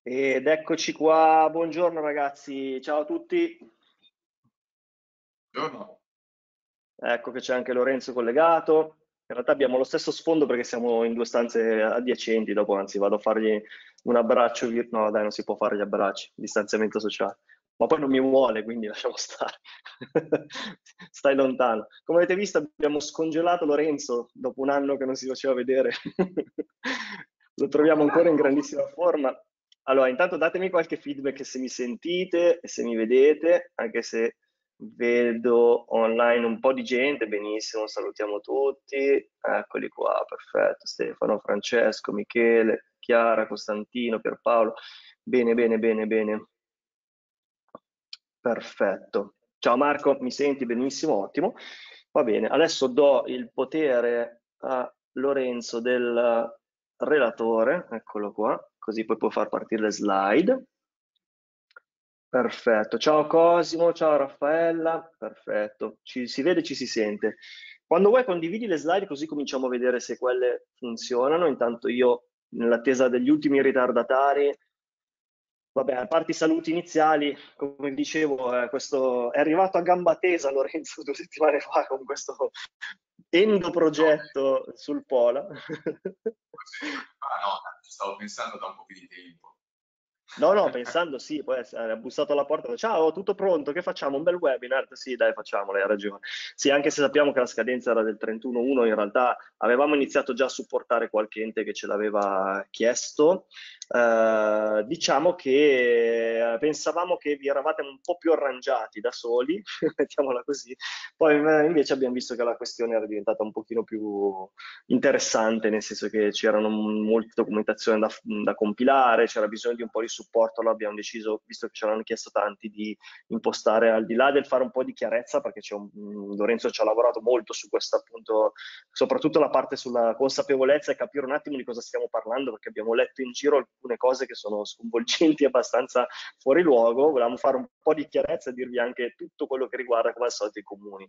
Ed eccoci qua, buongiorno ragazzi, ciao a tutti. Buongiorno. Ecco che c'è anche Lorenzo collegato. In realtà abbiamo lo stesso sfondo perché siamo in due stanze adiacenti, dopo anzi vado a fargli un abbraccio, no dai non si può fare gli abbracci, distanziamento sociale. Ma poi non mi vuole, quindi lasciamo stare. Stai lontano. Come avete visto abbiamo scongelato Lorenzo dopo un anno che non si faceva vedere. Lo troviamo ancora in grandissima forma. Allora, intanto datemi qualche feedback se mi sentite e se mi vedete, anche se vedo online un po' di gente. Benissimo, salutiamo tutti. Eccoli qua, perfetto. Stefano, Francesco, Michele, Chiara, Costantino, Pierpaolo. Bene, bene, bene, bene. Perfetto. Ciao Marco, mi senti benissimo? Ottimo. Va bene, adesso do il potere a Lorenzo del relatore, eccolo qua, così poi può far partire le slide. Perfetto. Ciao Cosimo, ciao Raffaella. Perfetto. Ci si vede, ci si sente. Quando vuoi condividi le slide così cominciamo a vedere se quelle funzionano. Intanto io, nell'attesa degli ultimi ritardatari, vabbè, a parte i saluti iniziali, come dicevo, questo è arrivato a gamba tesa Lorenzo 2 settimane fa con questo endo progetto sul Pola. 2 settimane fa, no, ci stavo pensando da un po' più di tempo. No, no, pensando sì, poi ha bussato alla porta, ha detto, ciao, tutto pronto, che facciamo? Un bel webinar? Sì, dai, facciamolo, hai ragione. Sì, anche se sappiamo che la scadenza era del 31/1, in realtà avevamo iniziato già a supportare qualche ente che ce l'aveva chiesto. Diciamo che pensavamo che vi eravate un po' più arrangiati da soli, mettiamola così, poi invece abbiamo visto che la questione era diventata un pochino più interessante, nel senso che c'erano molte documentazioni da compilare, c'era bisogno di un po' di supporto, allora abbiamo deciso, visto che ce l'hanno chiesto tanti, di impostare al di là del fare un po' di chiarezza, perché Lorenzo ci ha lavorato molto su questo appunto, soprattutto la parte sulla consapevolezza e capire un attimo di cosa stiamo parlando, perché abbiamo letto in giro alcune cose che sono sconvolgenti e abbastanza fuori luogo, volevamo fare un po' di chiarezza e dirvi anche tutto quello che riguarda come al solito i comuni.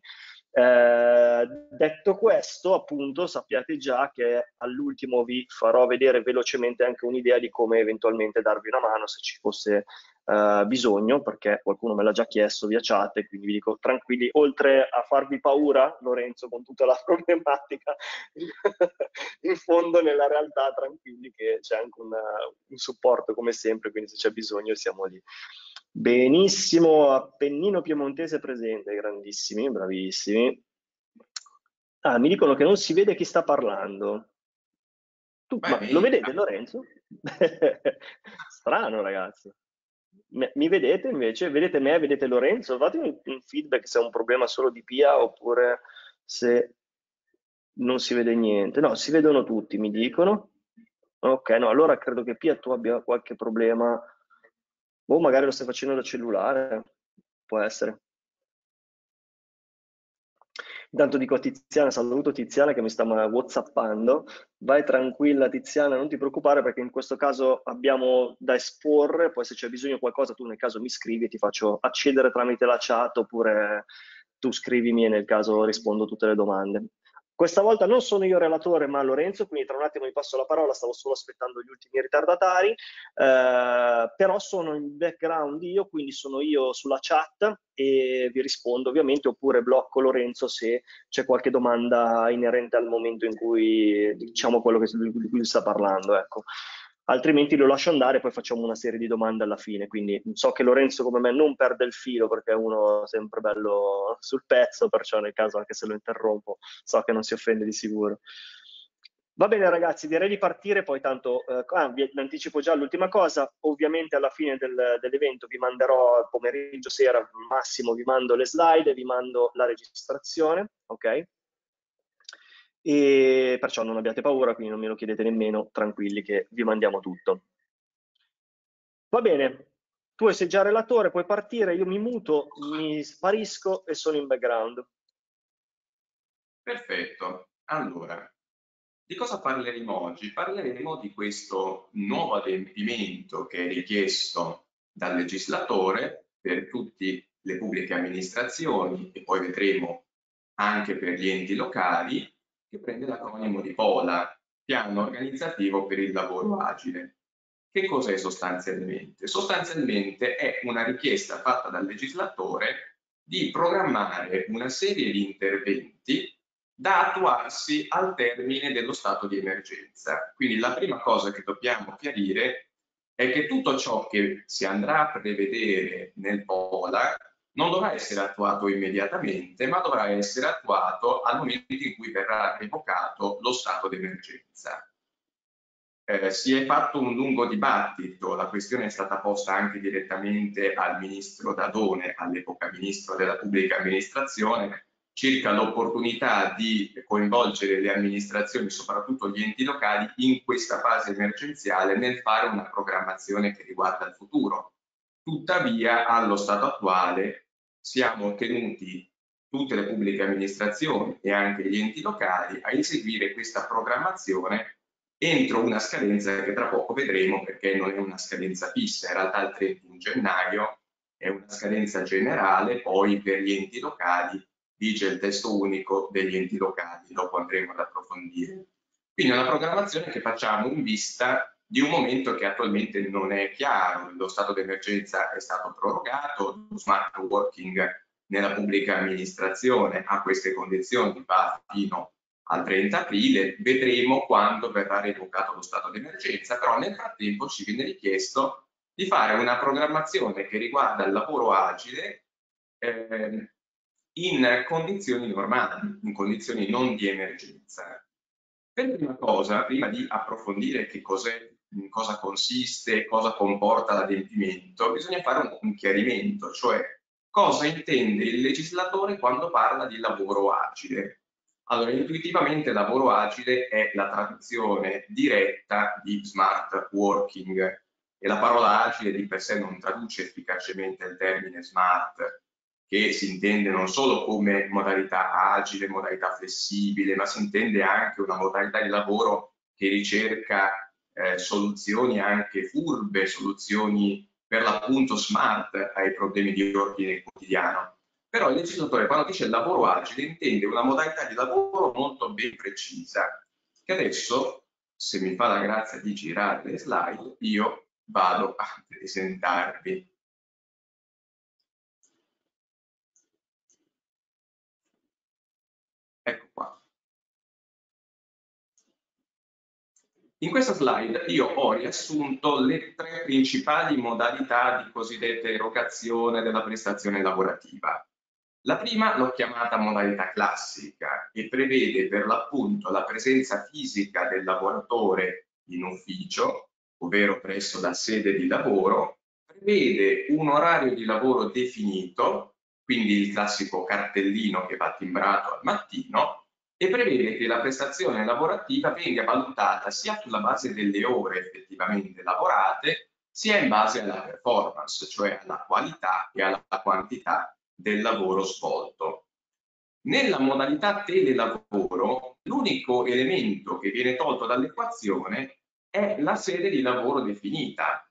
Detto questo, appunto, sappiate già che all'ultimo vi farò vedere velocemente anche un'idea di come eventualmente darvi una mano se ci fosse bisogno, perché qualcuno me l'ha già chiesto via chat e quindi vi dico tranquilli, oltre a farvi paura, Lorenzo, con tutta la problematica, in fondo nella realtà tranquilli che c'è anche un supporto come sempre, quindi se c'è bisogno siamo lì. Benissimo, Appennino Piemontese presente, grandissimi, bravissimi. Ah, mi dicono che non si vede chi sta parlando. Beh, Ma lo vedi, vedete Lorenzo? Strano ragazzi. Mi vedete invece? Vedete me? Vedete Lorenzo? Fatemi un feedback se è un problema solo di Pia oppure se non si vede niente. No, si vedono tutti, mi dicono. Ok, no, allora credo che Pia tu abbia qualche problema. O magari lo stai facendo da cellulare. Può essere. Intanto dico a Tiziana, saluto Tiziana che mi sta whatsappando. Vai tranquilla Tiziana, non ti preoccupare perché in questo caso abbiamo da esporre, poi se c'è bisogno di qualcosa tu nel caso mi scrivi, ti faccio accedere tramite la chat oppure tu scrivimi e nel caso rispondo a tutte le domande. Questa volta non sono io relatore ma Lorenzo, quindi tra un attimo vi passo la parola, stavo solo aspettando gli ultimi ritardatari, però sono in background io, quindi sono io sulla chat e vi rispondo ovviamente oppure blocco Lorenzo se c'è qualche domanda inerente al momento in cui diciamo quello di cui sta parlando, ecco. Altrimenti lo lascio andare e poi facciamo una serie di domande alla fine. Quindi so che Lorenzo come me non perde il filo perché è uno sempre bello sul pezzo, perciò nel caso anche se lo interrompo so che non si offende di sicuro. Va bene ragazzi, direi di partire, poi tanto vi anticipo già l'ultima cosa, ovviamente alla fine dell'evento vi manderò pomeriggio, sera, massimo vi mando le slide, vi mando la registrazione, ok? E perciò non abbiate paura, quindi non me lo chiedete nemmeno, tranquilli che vi mandiamo tutto. Va bene, tu sei già relatore, puoi partire, io mi muto, mi sparisco e sono in background. perfetto. Allora, di cosa parleremo oggi? Parleremo di questo nuovo adempimento che è richiesto dal legislatore per tutte le pubbliche amministrazioni e poi vedremo anche per gli enti locali, che prende l'acronimo di POLA, Piano Organizzativo per il Lavoro Agile, Che cos'è sostanzialmente? Sostanzialmente è una richiesta fatta dal legislatore di programmare una serie di interventi da attuarsi al termine dello stato di emergenza. Quindi la prima cosa che dobbiamo chiarire è che tutto ciò che si andrà a prevedere nel POLA non dovrà essere attuato immediatamente, ma dovrà essere attuato al momento in cui verrà revocato lo stato d'emergenza. Si è fatto un lungo dibattito, la questione è stata posta anche direttamente al ministro Dadone, all'epoca ministro della pubblica amministrazione, circa l'opportunità di coinvolgere le amministrazioni, soprattutto gli enti locali, in questa fase emergenziale nel fare una programmazione che riguarda il futuro. Tuttavia, allo stato attuale, siamo tenuti, tutte le pubbliche amministrazioni e anche gli enti locali, a eseguire questa programmazione entro una scadenza che tra poco vedremo, perché non è una scadenza fissa, in realtà il 31 gennaio è una scadenza generale, poi per gli enti locali vige il testo unico degli enti locali, dopo andremo ad approfondire. Quindi è una programmazione che facciamo in vista di un momento che attualmente non è chiaro. Lo stato d'emergenza è stato prorogato, lo smart working nella pubblica amministrazione a queste condizioni va fino al 30 aprile, vedremo quando verrà revocato lo stato d'emergenza, però nel frattempo ci viene richiesto di fare una programmazione che riguarda il lavoro agile in condizioni normali, in condizioni non di emergenza. Per prima cosa, prima di approfondire che cos'è, in cosa consiste, cosa comporta l'adempimento, bisogna fare un chiarimento, cioè cosa intende il legislatore quando parla di lavoro agile. Allora, intuitivamente lavoro agile è la traduzione diretta di smart working e la parola agile di per sé non traduce efficacemente il termine smart, che si intende non solo come modalità agile, modalità flessibile, ma si intende anche una modalità di lavoro che ricerca soluzioni anche furbe, soluzioni per l'appunto smart ai problemi di ordine quotidiano. Però il legislatore quando dice lavoro agile intende una modalità di lavoro molto ben precisa, che adesso, se mi fa la grazia di girare le slide, io vado a presentarvi. Ecco qua. In questa slide io ho riassunto le tre principali modalità di cosiddetta erogazione della prestazione lavorativa. La prima l'ho chiamata modalità classica e prevede per l'appunto la presenza fisica del lavoratore in ufficio, ovvero presso la sede di lavoro, prevede un orario di lavoro definito, quindi il classico cartellino che va timbrato al mattino, e prevede che la prestazione lavorativa venga valutata sia sulla base delle ore effettivamente lavorate, sia in base alla performance, cioè alla qualità e alla quantità del lavoro svolto. Nella modalità telelavoro, l'unico elemento che viene tolto dall'equazione è la sede di lavoro definita.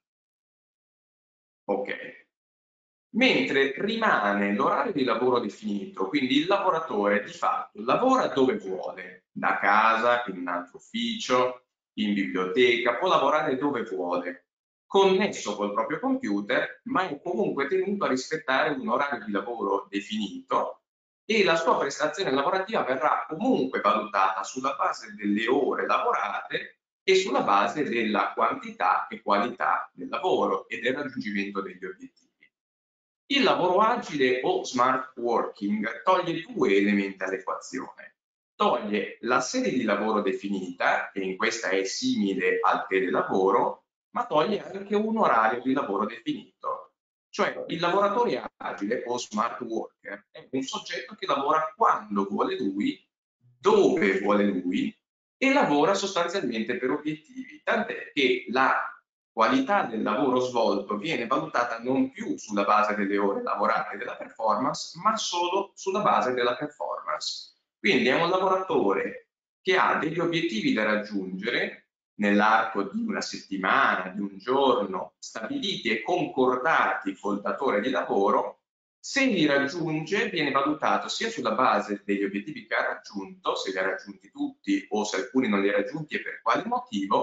Ok. Mentre rimane l'orario di lavoro definito, quindi il lavoratore di fatto lavora dove vuole, da casa, in un altro ufficio, in biblioteca, può lavorare dove vuole, connesso col proprio computer, ma è comunque tenuto a rispettare un orario di lavoro definito e la sua prestazione lavorativa verrà comunque valutata sulla base delle ore lavorate e sulla base della quantità e qualità del lavoro e del raggiungimento degli obiettivi. Il lavoro agile o smart working toglie due elementi all'equazione. Toglie la sede di lavoro definita, che in questa è simile al telelavoro, ma toglie anche un orario di lavoro definito. Cioè il lavoratore agile o smart worker è un soggetto che lavora quando vuole lui, dove vuole lui e lavora sostanzialmente per obiettivi, tant'è che la qualità del lavoro svolto viene valutata non più sulla base delle ore lavorate e della performance, ma solo sulla base della performance. Quindi è un lavoratore che ha degli obiettivi da raggiungere nell'arco di una settimana, di un giorno, stabiliti e concordati col datore di lavoro. Se li raggiunge viene valutato sia sulla base degli obiettivi che ha raggiunto, se li ha raggiunti tutti o se alcuni non li ha raggiunti e per quale motivo,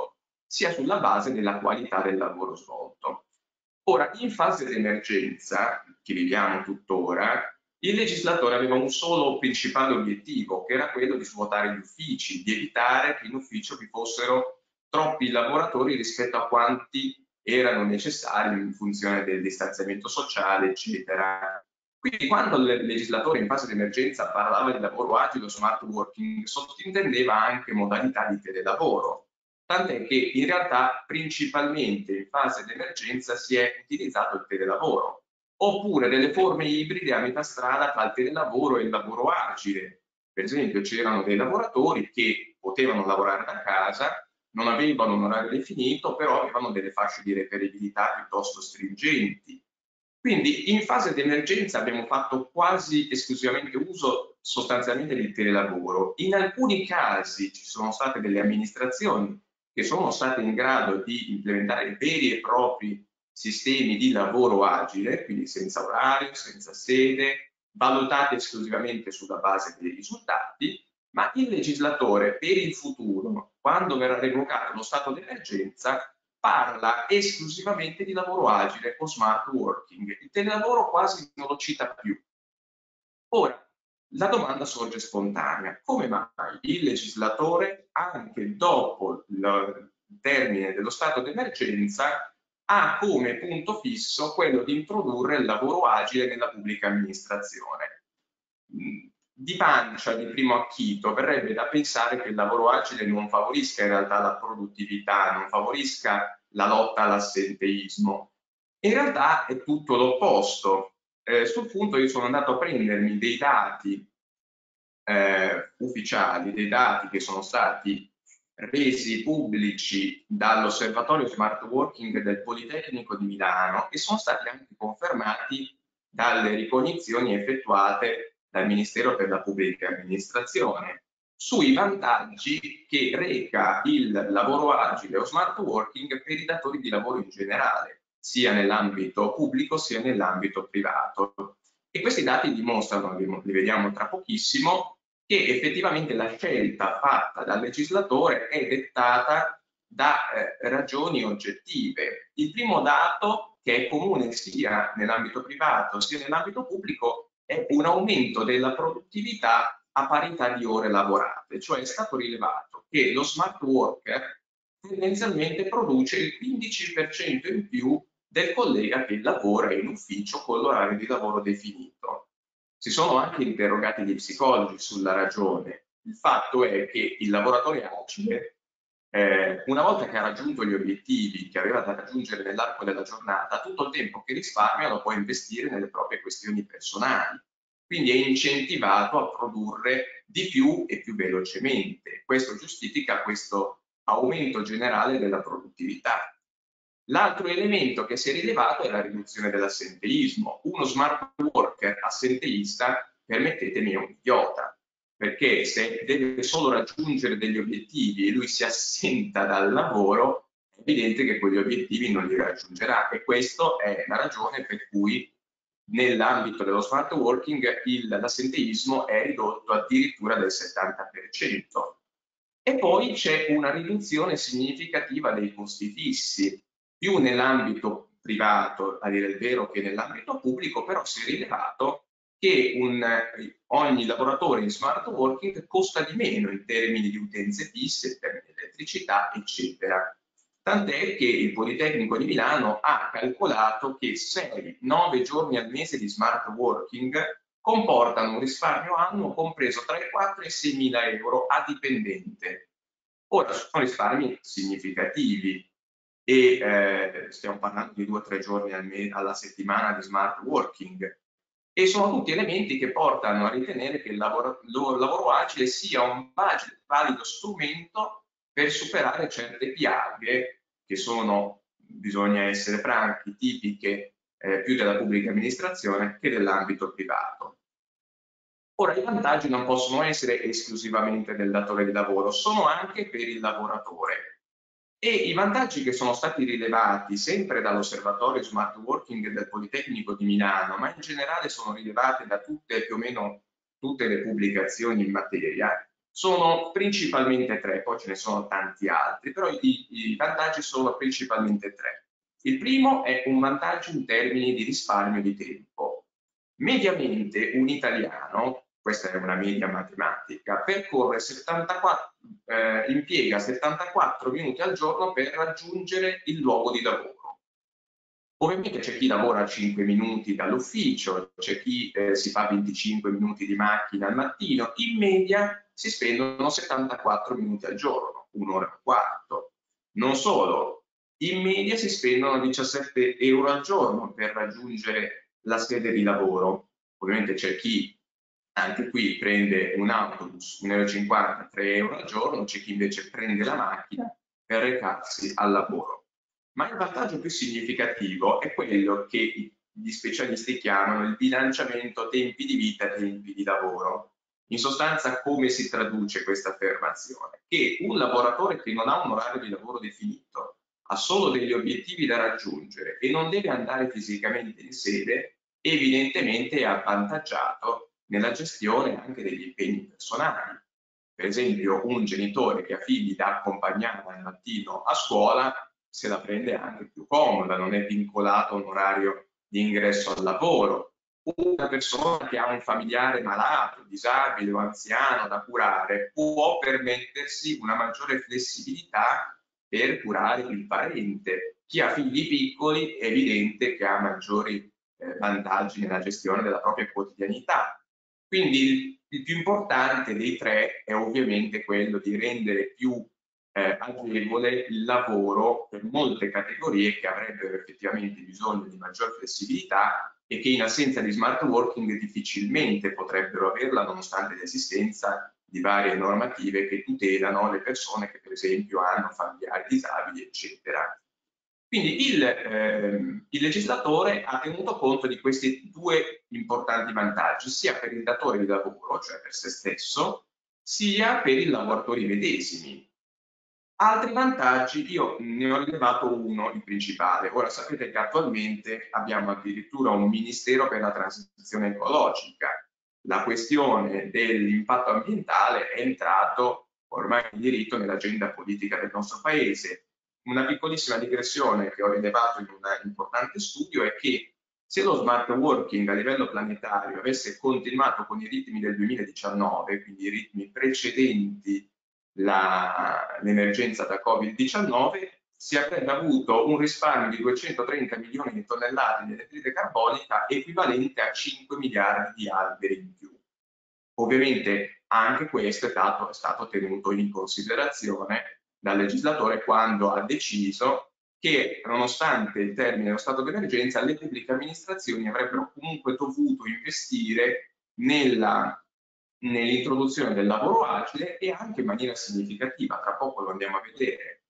sia sulla base della qualità del lavoro svolto. Ora, in fase di emergenza, che viviamo tuttora, il legislatore aveva un solo principale obiettivo, che era quello di svuotare gli uffici, di evitare che in ufficio vi fossero troppi lavoratori rispetto a quanti erano necessari in funzione del distanziamento sociale, eccetera. Quindi quando il legislatore in fase di emergenza parlava di lavoro agile o smart working, sottintendeva anche modalità di telelavoro, tant'è che in realtà principalmente in fase di emergenza si è utilizzato il telelavoro, oppure delle forme ibride a metà strada tra il telelavoro e il lavoro agile. Per esempio c'erano dei lavoratori che potevano lavorare da casa, non avevano un orario definito, però avevano delle fasce di reperibilità piuttosto stringenti. Quindi in fase di emergenza abbiamo fatto quasi esclusivamente uso sostanzialmente del telelavoro. In alcuni casi ci sono state delle amministrazioni che sono state in grado di implementare veri e propri sistemi di lavoro agile, quindi senza orario, senza sede, valutati esclusivamente sulla base dei risultati, ma il legislatore per il futuro, quando verrà revocato lo stato di emergenza, parla esclusivamente di lavoro agile o smart working. Il telelavoro quasi non lo cita più. Ora, la domanda sorge spontanea: come mai il legislatore, anche dopo il termine dello stato d'emergenza, ha come punto fisso quello di introdurre il lavoro agile nella pubblica amministrazione? Di pancia, di primo acchito, verrebbe da pensare che il lavoro agile non favorisca in realtà la produttività, non favorisca la lotta all'assenteismo. In realtà è tutto l'opposto. Sul punto io sono andato a prendermi dei dati ufficiali, dei dati che sono stati resi pubblici dall'Osservatorio Smart Working del Politecnico di Milano e sono stati anche confermati dalle ricognizioni effettuate dal Ministero per la Pubblica Amministrazione sui vantaggi che reca il lavoro agile o smart working per i datori di lavoro in generale, sia nell'ambito pubblico sia nell'ambito privato. E questi dati dimostrano, li vediamo tra pochissimo, che effettivamente la scelta fatta dal legislatore è dettata da ragioni oggettive. Il primo dato, che è comune sia nell'ambito privato sia nell'ambito pubblico, è un aumento della produttività a parità di ore lavorate, cioè è stato rilevato che lo smart worker tendenzialmente produce il 15% in più del collega che lavora in ufficio con l'orario di lavoro definito. Si sono anche interrogati gli psicologi sulla ragione. Il fatto è che il lavoratore agile, una volta che ha raggiunto gli obiettivi che aveva da raggiungere nell'arco della giornata, tutto il tempo che risparmia lo può investire nelle proprie questioni personali. Quindi è incentivato a produrre di più e più velocemente. Questo giustifica questo aumento generale della produttività. L'altro elemento che si è rilevato è la riduzione dell'assenteismo. Uno smart worker assenteista, permettetemi, è un idiota, perché se deve solo raggiungere degli obiettivi e lui si assenta dal lavoro, è evidente che quegli obiettivi non li raggiungerà, e questa è la ragione per cui nell'ambito dello smart working l'assenteismo è ridotto addirittura del 70%. E poi c'è una riduzione significativa dei costi fissi, più nell'ambito privato, a dire il vero, che nell'ambito pubblico, però si è rilevato che ogni lavoratore in smart working costa di meno in termini di utenze fisse, in termini di elettricità, eccetera. Tant'è che il Politecnico di Milano ha calcolato che 6-9 giorni al mese di smart working comportano un risparmio annuo compreso tra i 4 e i 6 mila euro a dipendente. Ora, sono risparmi significativi e stiamo parlando di 2-3 giorni alla settimana di smart working, e sono tutti elementi che portano a ritenere che il lavoro agile sia un valido strumento per superare certe piaghe che sono, bisogna essere franchi, tipiche più della pubblica amministrazione che dell'ambito privato. Ora, i vantaggi non possono essere esclusivamente del datore di lavoro, sono anche per il lavoratore. E i vantaggi che sono stati rilevati sempre dall'Osservatorio Smart Working del Politecnico di Milano, ma in generale sono rilevati da più o meno tutte le pubblicazioni in materia, sono principalmente tre, poi ce ne sono tanti altri, però i vantaggi sono principalmente tre. Il primo è un vantaggio in termini di risparmio di tempo. Mediamente un italiano, questa è una media matematica, percorre 74, impiega 74 minuti al giorno per raggiungere il luogo di lavoro. Ovviamente c'è chi lavora 5 minuti dall'ufficio, c'è chi si fa 25 minuti di macchina al mattino, in media si spendono 74 minuti al giorno, un'ora e un quarto. Non solo, in media si spendono 17 euro al giorno per raggiungere la sede di lavoro. Ovviamente c'è chi anche qui prende un autobus, 1,50 euro, 3 euro al giorno, c'è chi invece prende la macchina per recarsi al lavoro. Ma il vantaggio più significativo è quello che gli specialisti chiamano il bilanciamento tempi di vita e tempi di lavoro. In sostanza, come si traduce questa affermazione? Che un lavoratore che non ha un orario di lavoro definito, ha solo degli obiettivi da raggiungere e non deve andare fisicamente in sede, evidentemente è avvantaggiato nella gestione anche degli impegni personali. Per esempio, un genitore che ha figli da accompagnare al mattino a scuola se la prende anche più comoda, non è vincolato a un orario di ingresso al lavoro. Una persona che ha un familiare malato, disabile o anziano da curare può permettersi una maggiore flessibilità per curare il parente. Chi ha figli piccoli è evidente che ha maggiori vantaggi nella gestione della propria quotidianità. Quindi il più importante dei tre è ovviamente quello di rendere più agevole il lavoro per molte categorie che avrebbero effettivamente bisogno di maggior flessibilità e che in assenza di smart working difficilmente potrebbero averla nonostante l'esistenza di varie normative che tutelano le persone che per esempio hanno familiari disabili, eccetera. Quindi il legislatore ha tenuto conto di questi due importanti vantaggi, sia per il datore di lavoro, cioè per se stesso, sia per i lavoratori medesimi. Altri vantaggi, io ne ho rilevato uno, il principale. Ora sapete che attualmente abbiamo addirittura un Ministero per la transizione ecologica. La questione dell'impatto ambientale è entrato ormai in diritto nell'agenda politica del nostro Paese. Una piccolissima digressione che ho rilevato in un importante studio è che se lo smart working a livello planetario avesse continuato con i ritmi del 2019, quindi i ritmi precedenti l'emergenza da Covid-19, si avrebbe avuto un risparmio di 230 milioni di tonnellate di anidride carbonica equivalente a 5 miliardi di alberi in più. Ovviamente anche questo è stato tenuto in considerazione dal legislatore quando ha deciso che nonostante il termine dello stato d'emergenza le pubbliche amministrazioni avrebbero comunque dovuto investire nell'introduzione del lavoro agile e anche in maniera significativa, tra poco lo andiamo a vedere.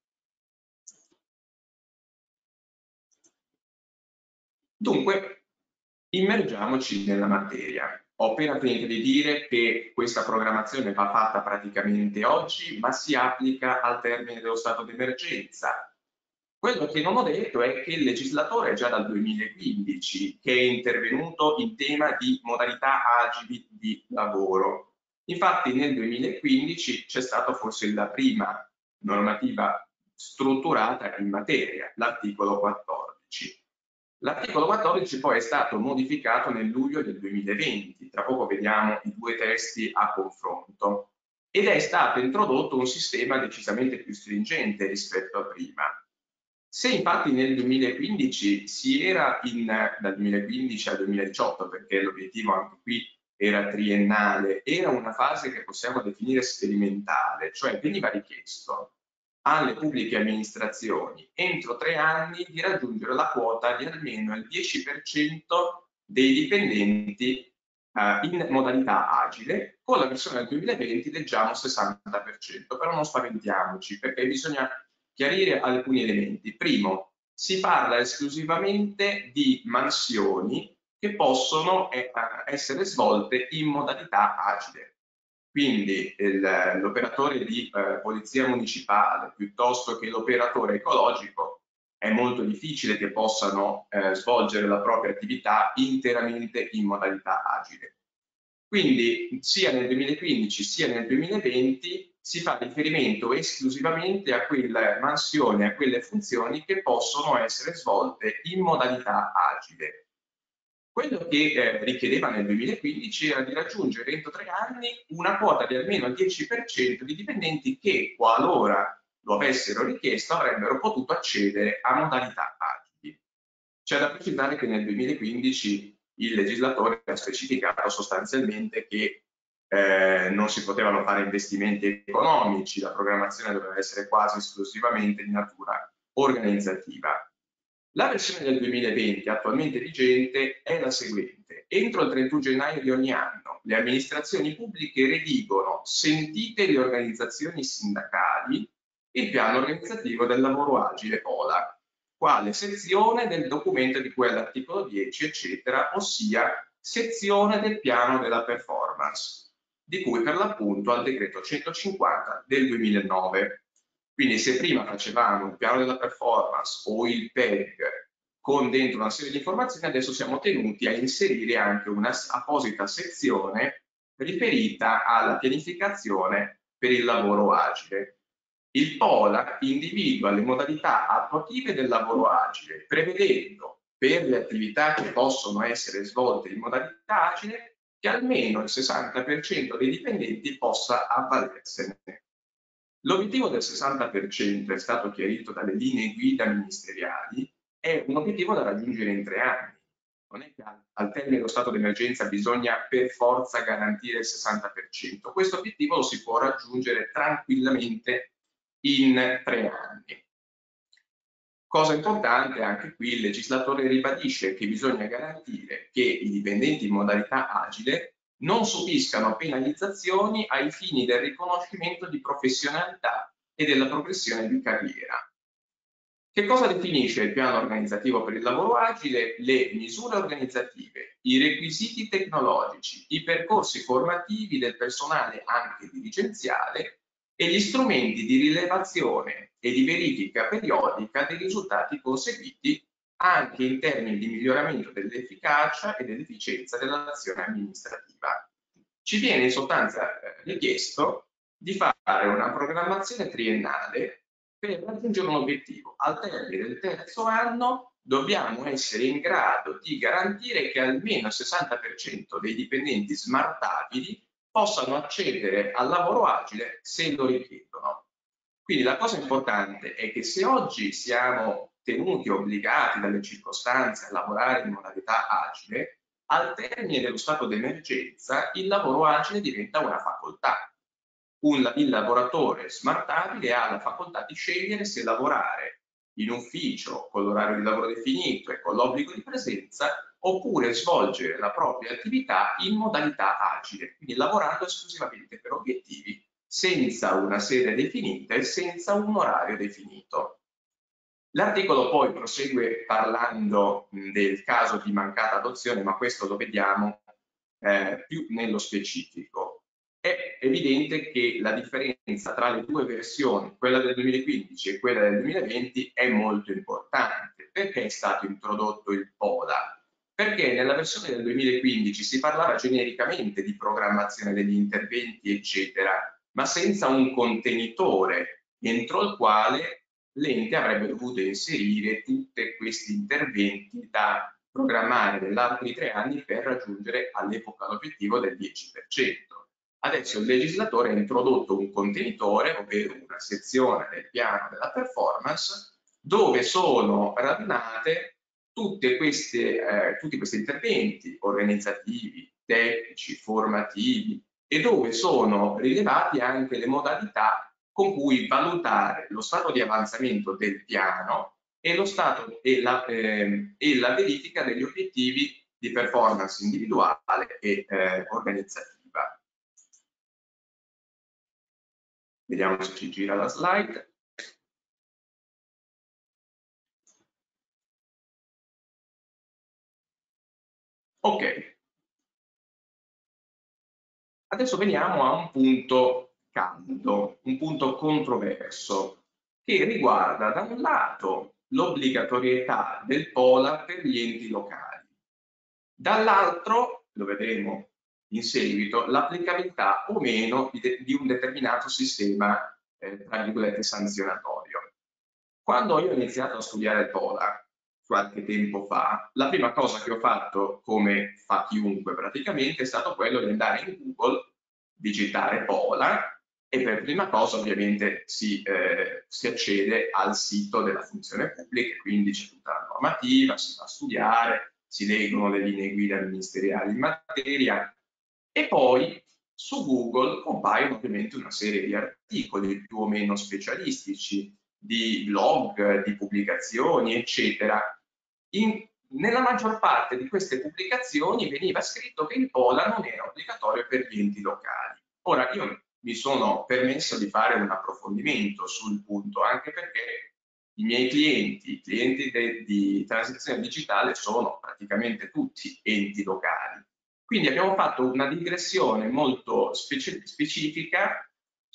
Dunque, immergiamoci nella materia. Ho appena finito di dire che questa programmazione va fatta praticamente oggi, ma si applica al termine dello stato d'emergenza. Quello che non ho detto è che il legislatore già dal 2015 che è intervenuto in tema di modalità agili di lavoro. Infatti nel 2015 c'è stata forse la prima normativa strutturata in materia, l'articolo 14. L'articolo 14 poi è stato modificato nel luglio del 2020, tra poco vediamo i due testi a confronto, ed è stato introdotto un sistema decisamente più stringente rispetto a prima. Se infatti nel 2015 si era dal 2015 al 2018, perché l'obiettivo anche qui era triennale, era una fase che possiamo definire sperimentale, cioè veniva richiesto alle pubbliche amministrazioni entro 3 anni di raggiungere la quota di almeno il 10% dei dipendenti in modalità agile. Con la versione del 2020 leggiamo 60%, però non spaventiamoci perché bisogna chiarire alcuni elementi. Primo, si parla esclusivamente di mansioni che possono essere svolte in modalità agile. Quindi l'operatore di polizia municipale piuttosto che l'operatore ecologico è molto difficile che possano svolgere la propria attività interamente in modalità agile. Quindi sia nel 2015 sia nel 2020 si fa riferimento esclusivamente a quelle mansioni, a quelle funzioni che possono essere svolte in modalità agile. Quello che richiedeva nel 2015 era di raggiungere entro 3 anni una quota di almeno il 10% di dipendenti che, qualora lo avessero richiesto, avrebbero potuto accedere a modalità agili. C'è da precisare che nel 2015 il legislatore ha specificato sostanzialmente che non si potevano fare investimenti economici, la programmazione doveva essere quasi esclusivamente di natura organizzativa. La versione del 2020 attualmente vigente è la seguente. Entro il 31 gennaio di ogni anno le amministrazioni pubbliche redigono, sentite le organizzazioni sindacali, il piano organizzativo del lavoro agile POLA, quale sezione del documento di cui all'articolo 10, eccetera, ossia sezione del piano della performance, di cui per l'appunto al decreto 150 del 2009. Quindi se prima facevamo il piano della performance o il PEG con dentro una serie di informazioni, adesso siamo tenuti a inserire anche una apposita sezione riferita alla pianificazione per il lavoro agile. Il POLA individua le modalità attuative del lavoro agile, prevedendo per le attività che possono essere svolte in modalità agile che almeno il 60% dei dipendenti possa avvalersene. L'obiettivo del 60% è stato chiarito dalle linee guida ministeriali, è un obiettivo da raggiungere in 3 anni. Non è che al termine dello stato d'emergenza bisogna per forza garantire il 60%. Questo obiettivo lo si può raggiungere tranquillamente in 3 anni. Cosa importante, anche qui il legislatore ribadisce che bisogna garantire che i dipendenti in modalità agile non subiscano penalizzazioni ai fini del riconoscimento di professionalità e della progressione di carriera. Che cosa definisce il piano organizzativo per il lavoro agile? Le misure organizzative, i requisiti tecnologici, i percorsi formativi del personale anche dirigenziale e gli strumenti di rilevazione e di verifica periodica dei risultati conseguiti anche in termini di miglioramento dell'efficacia e dell'efficienza dell'azione amministrativa. Ci viene in sostanza richiesto di fare una programmazione triennale per raggiungere un obiettivo. Al termine del terzo anno dobbiamo essere in grado di garantire che almeno il 60% dei dipendenti smartabili possano accedere al lavoro agile se lo richiedono. Quindi la cosa importante è che se oggi siamo tenuti obbligati dalle circostanze a lavorare in modalità agile, al termine dello stato d'emergenza il lavoro agile diventa una facoltà. Il lavoratore smartabile ha la facoltà di scegliere se lavorare in ufficio con l'orario di lavoro definito e con l'obbligo di presenza oppure svolgere la propria attività in modalità agile, quindi lavorando esclusivamente per obiettivi senza una sede definita e senza un orario definito. L'articolo poi prosegue parlando del caso di mancata adozione, ma questo lo vediamo più nello specifico. È evidente che la differenza tra le due versioni, quella del 2015 e quella del 2020, è molto importante. Perché è stato introdotto il POLA? Perché nella versione del 2015 si parlava genericamente di programmazione degli interventi, eccetera, ma senza un contenitore entro il quale l'ente avrebbe dovuto inserire tutti questi interventi da programmare nell'arco di 3 anni per raggiungere all'epoca l'obiettivo del 10%. Adesso il legislatore ha introdotto un contenitore, ovvero una sezione del piano della performance, dove sono radunate tutti questi interventi organizzativi, tecnici, formativi e dove sono rilevati anche le modalità con cui valutare lo stato di avanzamento del piano e lo stato e la verifica degli obiettivi di performance individuale e organizzativa. Vediamo se ci gira la slide. Ok. Adesso veniamo a un punto caldo, un punto controverso, che riguarda da un lato l'obbligatorietà del POLA per gli enti locali, dall'altro, lo vedremo in seguito l'applicabilità o meno di un determinato sistema, tra virgolette, sanzionatorio. Quando io ho iniziato a studiare Pola, qualche tempo fa, la prima cosa che ho fatto, come fa chiunque praticamente, è stato quello di andare in Google, digitare Pola e per prima cosa ovviamente si accede al sito della funzione pubblica, quindi c'è tutta la normativa, si va a studiare, si leggono le linee guida ministeriali in materia e poi su Google compaiono ovviamente una serie di articoli più o meno specialistici, di blog, di pubblicazioni, eccetera. Nella maggior parte di queste pubblicazioni veniva scritto che il POLA non era obbligatorio per gli enti locali. Ora, io mi sono permesso di fare un approfondimento sul punto, anche perché i miei clienti, i clienti di transizione digitale, sono praticamente tutti enti locali. Quindi abbiamo fatto una digressione molto specifica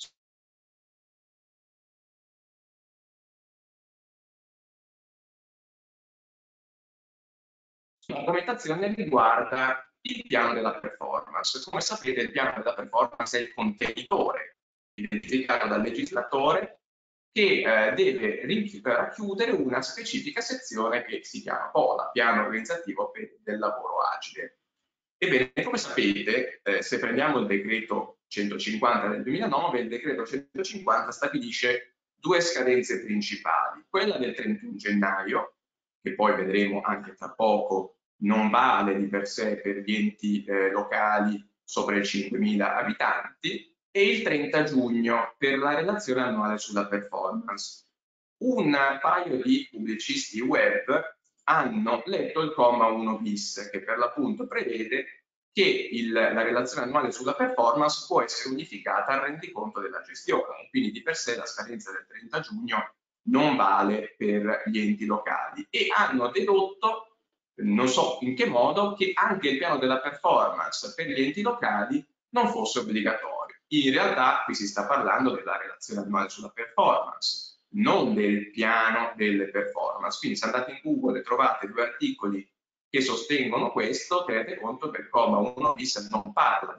l'argomentazione riguarda il piano della performance. Come sapete, il piano della performance è il contenitore identificato dal legislatore che deve racchiudere una specifica sezione che si chiama POLA, Piano Organizzativo del Lavoro Agile. Ebbene, come sapete, se prendiamo il decreto 150 del 2009, il decreto 150 stabilisce due scadenze principali, quella del 31 gennaio, che poi vedremo anche tra poco non vale di per sé per gli enti locali sopra i 5.000 abitanti, e il 30 giugno per la relazione annuale sulla performance. Un paio di pubblicisti web hanno letto il comma 1 bis, che per l'appunto prevede che la relazione annuale sulla performance può essere unificata al rendiconto della gestione, quindi di per sé la scadenza del 30 giugno non vale per gli enti locali, e hanno dedotto, non so in che modo, che anche il piano della performance per gli enti locali non fosse obbligatorio. In realtà qui si sta parlando della relazione annuale sulla performance, non del piano delle performance. Quindi se andate in Google e trovate due articoli che sostengono questo, tenete conto che il comma 1 bis non parla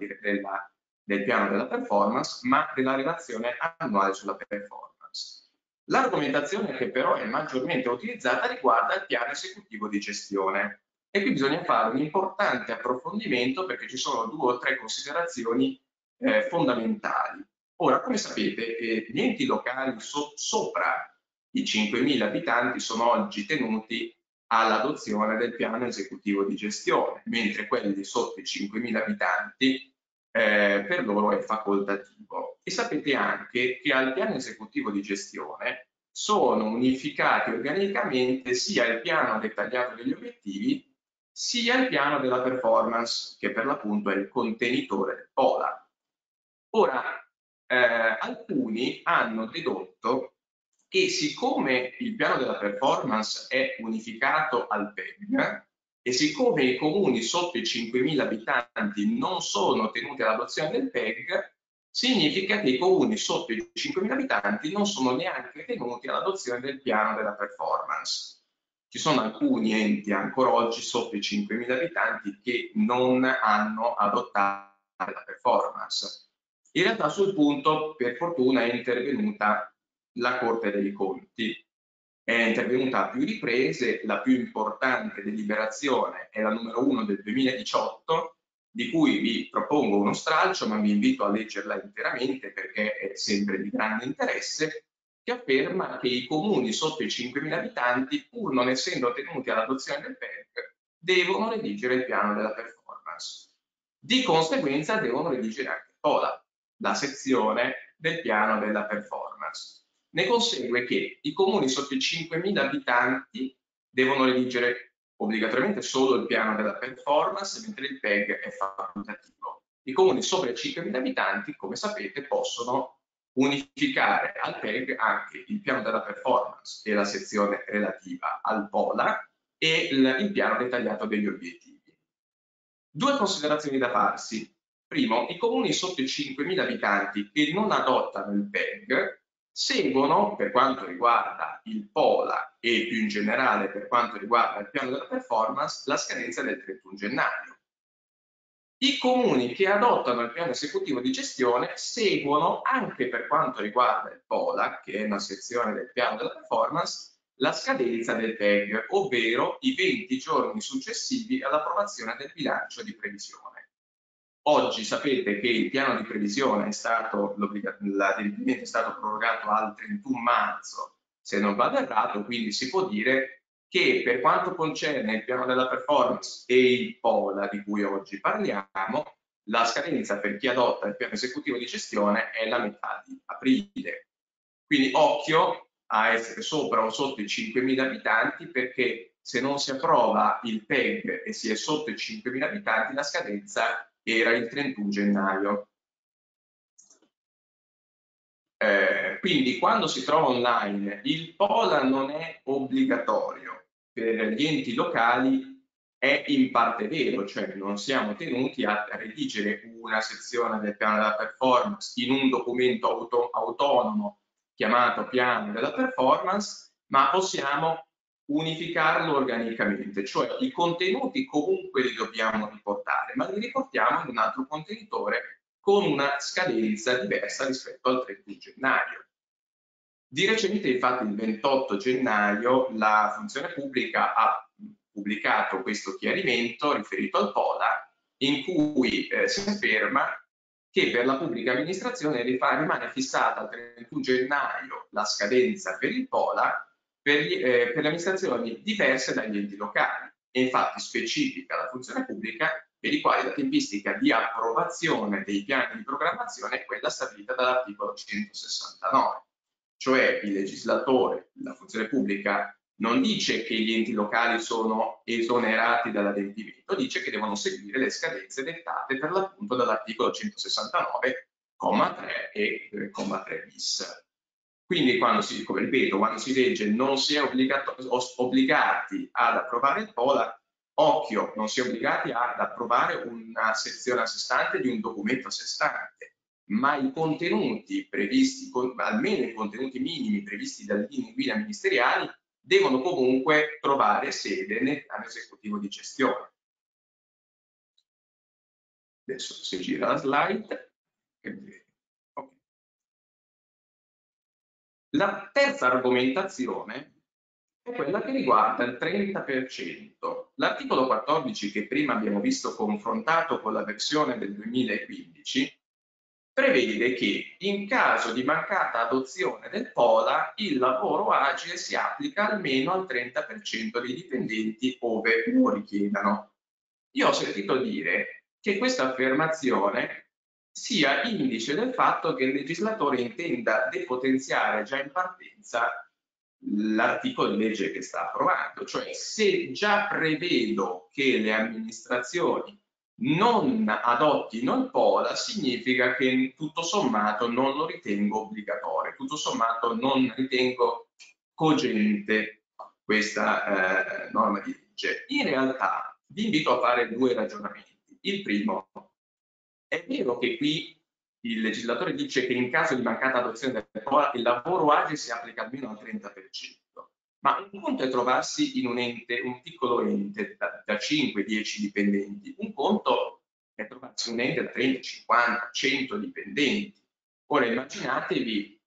del piano della performance, ma della relazione annuale sulla performance. L'argomentazione che però è maggiormente utilizzata riguarda il piano esecutivo di gestione, e qui bisogna fare un importante approfondimento perché ci sono 2 o 3 considerazioni fondamentali. Ora, come sapete, gli enti locali sopra i 5.000 abitanti sono oggi tenuti all'adozione del piano esecutivo di gestione, mentre quelli sotto i 5.000 abitanti per loro è facoltativo. E sapete anche che al piano esecutivo di gestione sono unificati organicamente sia il piano dettagliato degli obiettivi sia il piano della performance, che per l'appunto è il contenitore del POLA. Ora, alcuni hanno dedotto che siccome il piano della performance è unificato al PEG e siccome i comuni sotto i 5.000 abitanti non sono tenuti all'adozione del PEG, significa che i comuni sotto i 5.000 abitanti non sono neanche tenuti all'adozione del piano della performance. Ci sono alcuni enti ancora oggi sotto i 5.000 abitanti che non hanno adottato la performance. In realtà sul punto, per fortuna, è intervenuta la Corte dei Conti. È intervenuta a più riprese, la più importante deliberazione è la numero 1 del 2018, di cui vi propongo uno stralcio, ma vi invito a leggerla interamente perché è sempre di grande interesse, che afferma che i comuni sotto i 5.000 abitanti, pur non essendo tenuti all'adozione del PEC, devono redigere il piano della performance. Di conseguenza devono redigere anche POLA, la sezione del piano della performance. Ne consegue che i comuni sotto i 5.000 abitanti devono redigere obbligatoriamente solo il piano della performance, mentre il PEG è facoltativo. I comuni sopra i 5.000 abitanti, come sapete, possono unificare al PEG anche il piano della performance e la sezione relativa al POLA e il piano dettagliato degli obiettivi. 2 considerazioni da farsi. Primo, i comuni sotto i 5.000 abitanti che non adottano il PEG seguono, per quanto riguarda il POLA e più in generale per quanto riguarda il piano della performance, la scadenza del 31 gennaio. I comuni che adottano il piano esecutivo di gestione seguono, anche per quanto riguarda il POLA, che è una sezione del piano della performance, la scadenza del PEG, ovvero i 20 giorni successivi all'approvazione del bilancio di previsione. Oggi sapete che il piano di previsione è stato, l'adempimento è stato prorogato al 31 marzo, se non vado errato, quindi si può dire che per quanto concerne il piano della performance e il POLA di cui oggi parliamo, la scadenza per chi adotta il piano esecutivo di gestione è la metà di aprile. Quindi occhio a essere sopra o sotto i 5.000 abitanti, perché se non si approva il PEG e si è sotto i 5.000 abitanti, la scadenza era il 31 gennaio. Quindi quando si trova online il POLA non è obbligatorio, per gli enti locali è in parte vero, cioè non siamo tenuti a redigere una sezione del piano della performance in un documento autonomo chiamato piano della performance, ma possiamo unificarlo organicamente, cioè i contenuti comunque li dobbiamo riportare, ma li riportiamo in un altro contenitore con una scadenza diversa rispetto al 31 gennaio. Di recente, infatti, il 28 gennaio la funzione pubblica ha pubblicato questo chiarimento riferito al POLA, in cui si afferma che per la pubblica amministrazione rimane fissata al 31 gennaio la scadenza per il POLA per le amministrazioni diverse dagli enti locali, e infatti specifica la funzione pubblica per i quali la tempistica di approvazione dei piani di programmazione è quella stabilita dall'articolo 169. Cioè il legislatore, la funzione pubblica, non dice che gli enti locali sono esonerati dall'adempimento, dice che devono seguire le scadenze dettate per l'appunto dall'articolo 169,3 e 3 bis. Quindi quando si, come ripeto, quando si legge non si è obbligati ad approvare il POLA, occhio, non si è obbligati ad approvare una sezione a sé stante di un documento a sé stante, ma i contenuti previsti, almeno i contenuti minimi previsti dalle linee guida ministeriali, devono comunque trovare sede nel piano esecutivo di gestione. Adesso si gira la slide. Okay. La terza argomentazione è quella che riguarda il 30%. L'articolo 14, che prima abbiamo visto confrontato con la versione del 2015, prevede che in caso di mancata adozione del POLA il lavoro agile si applica almeno al 30% dei dipendenti ove lo richiedano. Io ho sentito dire che questa affermazione sia indice del fatto che il legislatore intenda depotenziare già in partenza l'articolo di legge che sta approvando, cioè se già prevedo che le amministrazioni non adottino il POLA significa che tutto sommato non lo ritengo obbligatorio, tutto sommato non ritengo cogente questa norma di legge. In realtà vi invito a fare due ragionamenti. Il primo, è vero che qui il legislatore dice che in caso di mancata adozione del POLA il lavoro agile si applica almeno al 30%, ma un conto è trovarsi in un ente, un piccolo ente da 5-10 dipendenti, un conto è trovarsi in un ente da 30, 50, 100 dipendenti. Ora immaginatevi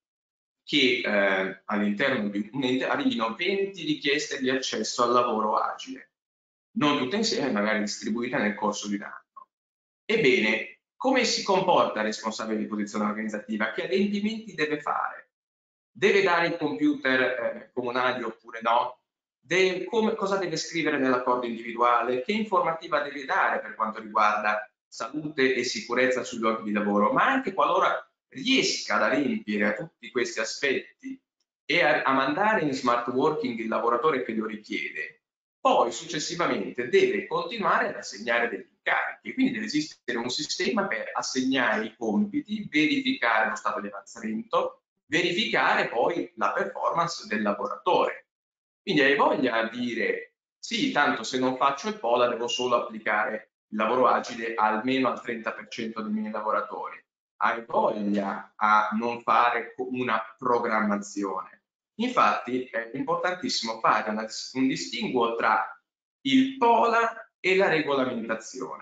che all'interno di un ente arrivino 20 richieste di accesso al lavoro agile, non tutte insieme, magari distribuite nel corso di un anno. Ebbene, come si comporta il responsabile di posizione organizzativa? Che adempimenti deve fare? Deve dare i computer comunali oppure no? Cosa deve scrivere nell'accordo individuale? Che informativa deve dare per quanto riguarda salute e sicurezza sui luoghi di lavoro? Ma anche qualora riesca ad adempiere a tutti questi aspetti e a mandare in smart working il lavoratore che lo richiede, poi successivamente deve continuare ad assegnare degli incarichi, quindi deve esistere un sistema per assegnare i compiti, verificare lo stato di avanzamento, verificare poi la performance del lavoratore. Quindi hai voglia di dire sì, tanto se non faccio il POLA devo solo applicare il lavoro agile almeno al 30% dei miei lavoratori. Hai voglia a non fare una programmazione. Infatti è importantissimo fare un distinguo tra il POLA e la regolamentazione.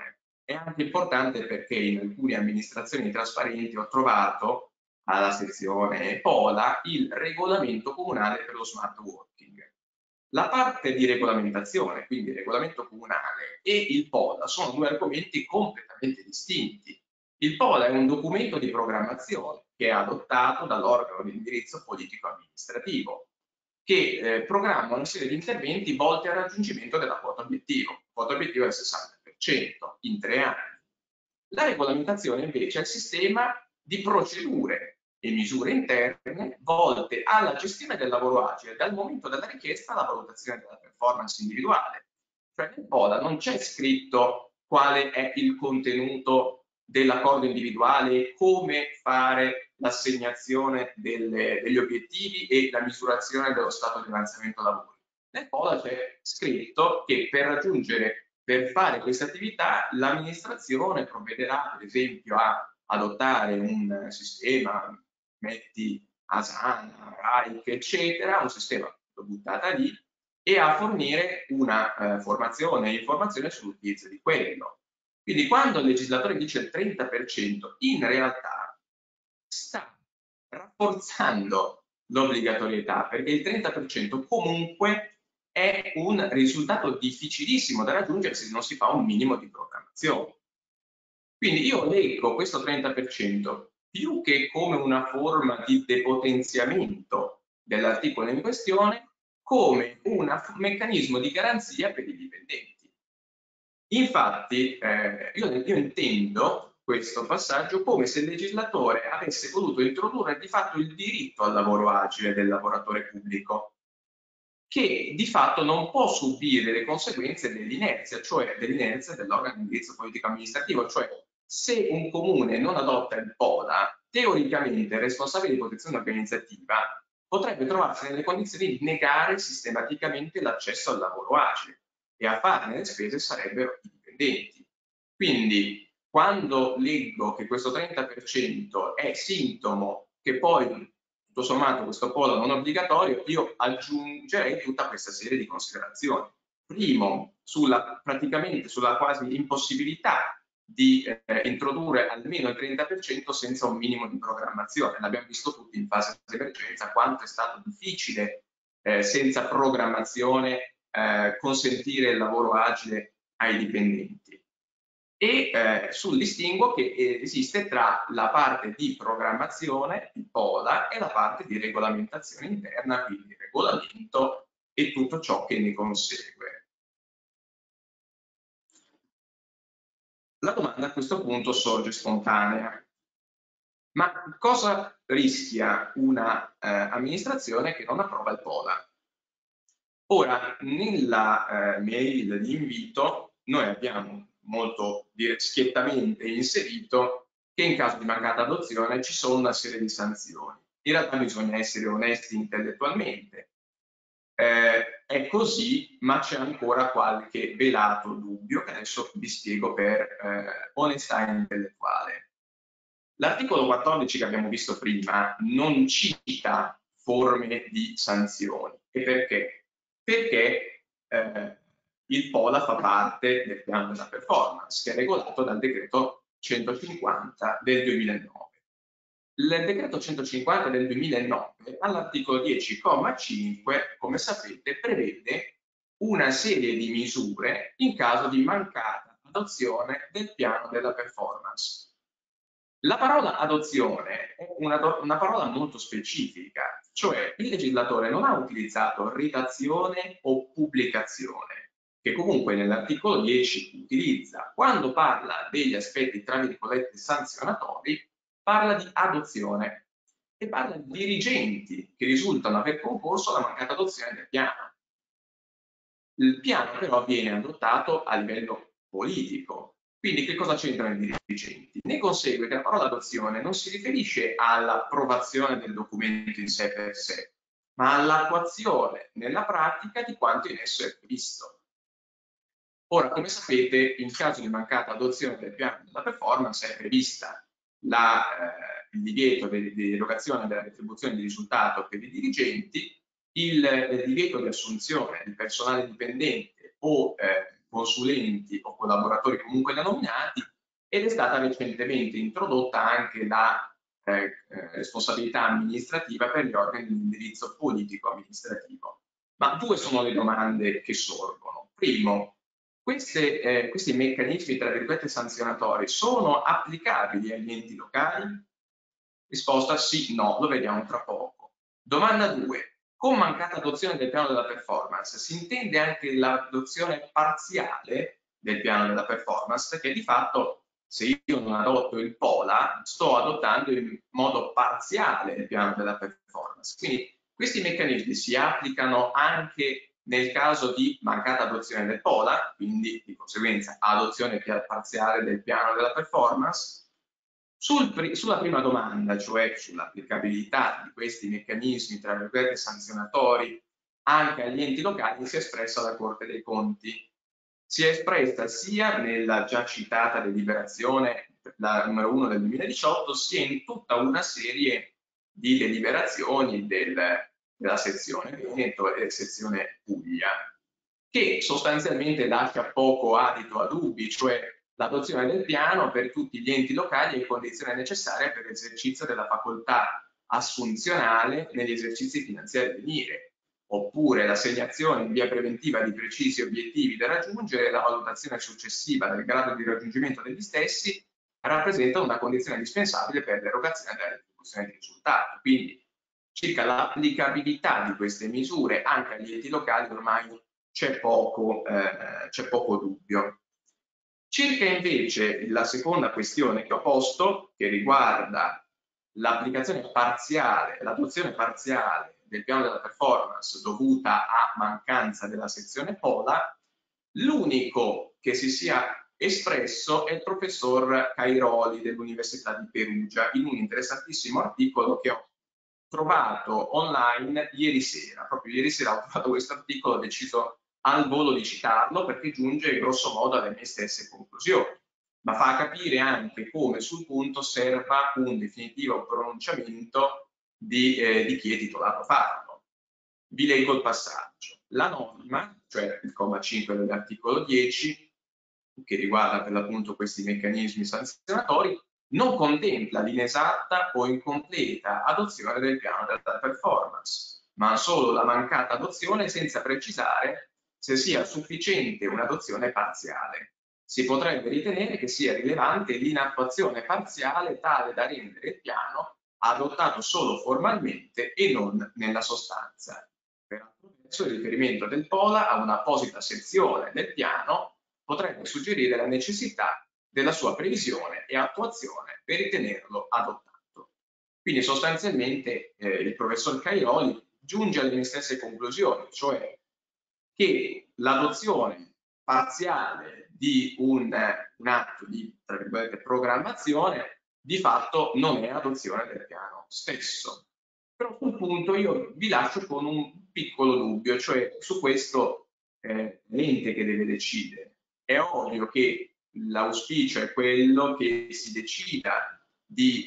è anche importante perché in alcune amministrazioni trasparenti ho trovato alla sezione POLA il regolamento comunale per lo smart working. La parte di regolamentazione, quindi il regolamento comunale, e il POLA sono due argomenti completamente distinti. Il POLA è un documento di programmazione che è adottato dall'organo di indirizzo politico-amministrativo, che programma una serie di interventi volti al raggiungimento della quota obiettivo. La quota obiettivo è il 60% in 3 anni. La regolamentazione invece è il sistema di procedure e misure interne volte alla gestione del lavoro agile dal momento della richiesta alla valutazione della performance individuale. Cioè nel POLA non c'è scritto quale è il contenuto dell'accordo individuale, come fare l'assegnazione degli obiettivi e la misurazione dello stato di avanzamento lavori. Nel POLA c'è scritto che per fare queste attività l'amministrazione provvederà per esempio a adottare un sistema, metti Asana, RAIC, eccetera, un sistema buttata lì, e a fornire una formazione e informazione sull'utilizzo di quello. Quindi quando il legislatore dice il 30%, in realtà sta rafforzando l'obbligatorietà, perché il 30% comunque è un risultato difficilissimo da raggiungere se non si fa un minimo di programmazione. Quindi io leggo questo 30% più che come una forma di depotenziamento dell'articolo in questione, come un meccanismo di garanzia per i dipendenti. Infatti, io intendo questo passaggio come se il legislatore avesse voluto introdurre di fatto il diritto al lavoro agile del lavoratore pubblico, che di fatto non può subire le conseguenze dell'inerzia, cioè dell'inerzia dell'organo di indirizzo politico-amministrativo, cioè se un comune non adotta il POLA, teoricamente il responsabile di protezione organizzativa potrebbe trovarsi nelle condizioni di negare sistematicamente l'accesso al lavoro agile e a farne le spese sarebbero i dipendenti. Quindi quando leggo che questo 30% è sintomo che poi tutto sommato questo POLA non obbligatorio, io aggiungerei tutta questa serie di considerazioni. Primo, praticamente sulla quasi impossibilità di introdurre almeno il 30% senza un minimo di programmazione. L'abbiamo visto tutti in fase di emergenza quanto è stato difficile senza programmazione consentire il lavoro agile ai dipendenti. E sul distinguo che esiste tra la parte di programmazione, il POLA, e la parte di regolamentazione interna, quindi il regolamento e tutto ciò che ne consegue. La domanda a questo punto sorge spontanea. Ma cosa rischia una amministrazione che non approva il POLA? Ora, nella mail di invito noi abbiamo molto schiettamente inserito che in caso di mancata adozione ci sono una serie di sanzioni. In realtà bisogna essere onesti intellettualmente. È così, ma c'è ancora qualche velato dubbio che adesso vi spiego per onestà intellettuale. L'articolo 14 che abbiamo visto prima non cita forme di sanzioni. E perché? Perché il POLA fa parte del piano della performance, che è regolato dal decreto 150 del 2009. Il decreto 150 del 2009, all'articolo 10,5, come sapete, prevede una serie di misure in caso di mancata adozione del piano della performance. La parola adozione è una parola molto specifica, cioè il legislatore non ha utilizzato redazione o pubblicazione, che comunque nell'articolo 10 utilizza. Quando parla degli aspetti, tra virgolette, sanzionatori, parla di adozione e parla di dirigenti che risultano aver concorso alla mancata adozione del piano. Il piano però viene adottato a livello politico. Quindi che cosa c'entrano i dirigenti? Ne consegue che la parola adozione non si riferisce all'approvazione del documento in sé per sé, ma all'attuazione nella pratica di quanto in esso è previsto. Ora, come sapete, in caso di mancata adozione del piano della performance è prevista il divieto di erogazione della retribuzione di risultato per i dirigenti, il divieto di assunzione di personale dipendente o consulenti o collaboratori comunque denominati, ed è stata recentemente introdotta anche la responsabilità amministrativa per gli organi di indirizzo politico-amministrativo. Ma due sono le domande che sorgono. Primo, questi meccanismi, tra virgolette, sanzionatori sono applicabili agli enti locali? Risposta sì, no, lo vediamo tra poco. Domanda 2. Con mancata adozione del piano della performance si intende anche l'adozione parziale del piano della performance, perché di fatto se io non adotto il POLA sto adottando in modo parziale il piano della performance. Quindi questi meccanismi si applicano anche nel caso di mancata adozione del POLA, quindi di conseguenza adozione parziale del piano della performance. Sulla prima domanda, cioè sull'applicabilità di questi meccanismi, tra virgolette, sanzionatori anche agli enti locali, si è espressa la Corte dei Conti. Si è espressa sia nella già citata deliberazione, la numero 1 del 2018, sia in tutta una serie di deliberazioni della sezione Veneto e sezione Puglia, che sostanzialmente lascia poco adito a dubbi, cioè l'adozione del piano per tutti gli enti locali è condizione necessaria per l'esercizio della facoltà assunzionale negli esercizi finanziari a venire, oppure l'assegnazione in via preventiva di precisi obiettivi da raggiungere e la valutazione successiva del grado di raggiungimento degli stessi rappresentano una condizione indispensabile per l'erogazione della retribuzione di risultato. Quindi circa l'applicabilità di queste misure anche agli enti locali ormai c'è poco dubbio. Circa invece la seconda questione che ho posto, che riguarda l'applicazione parziale, l'adozione parziale del piano della performance dovuta a mancanza della sezione POLA, l'unico che si sia espresso è il professor Cairoli dell'Università di Perugia in un interessantissimo articolo che ho trovato online ieri sera. Proprio ieri sera ho trovato questo articolo, ho deciso al volo di citarlo perché giunge grosso modo alle mie stesse conclusioni, ma fa capire anche come sul punto serva un definitivo pronunciamento di chi è titolato a farlo. Vi leggo il passaggio. La norma, cioè il comma 5 dell'articolo 10, che riguarda per l'appunto questi meccanismi sanzionatori, non contempla l'inesatta o incompleta adozione del piano della performance, ma solo la mancata adozione senza precisare se sia sufficiente un'adozione parziale. Si potrebbe ritenere che sia rilevante l'inattuazione parziale tale da rendere il piano adottato solo formalmente e non nella sostanza. Attraverso il riferimento del POLA a un'apposita sezione del piano potrebbe suggerire la necessità della sua previsione e attuazione per ritenerlo adottato. Quindi sostanzialmente il professor Cairoli giunge alle mie stesse conclusioni, cioè che l'adozione parziale di un atto di, tra virgolette, programmazione di fatto non è adozione del piano stesso. Però sul punto io vi lascio con un piccolo dubbio, cioè su questo l'ente che deve decidere. È ovvio che l'auspicio è quello che si decida di,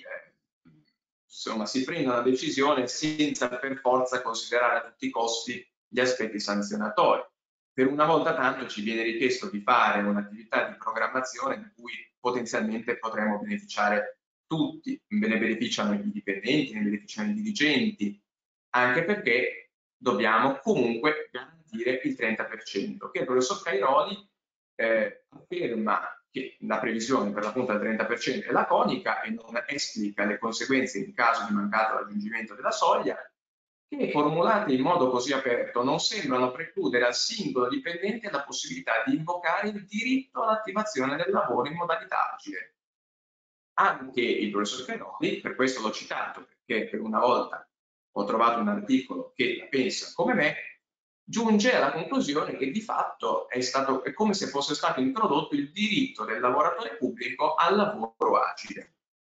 insomma, si prenda una decisione senza per forza considerare a tutti i costi gli aspetti sanzionatori. Per una volta tanto ci viene richiesto di fare un'attività di programmazione di cui potenzialmente potremo beneficiare tutti, ne beneficiano i dipendenti, ne beneficiano i dirigenti, anche perché dobbiamo comunque garantire il 30%, che il professor Cairoli afferma che la previsione per l'appunto del 30% è laconica e non esplica le conseguenze in caso di mancato raggiungimento della soglia, che formulate in modo così aperto non sembrano precludere al singolo dipendente la possibilità di invocare il diritto all'attivazione del lavoro in modalità agile. Anche il professor Cairoli, per questo l'ho citato, perché per una volta ho trovato un articolo che la pensa come me, giunge alla conclusione che di fatto è come se fosse stato introdotto il diritto del lavoratore pubblico al lavoro agile.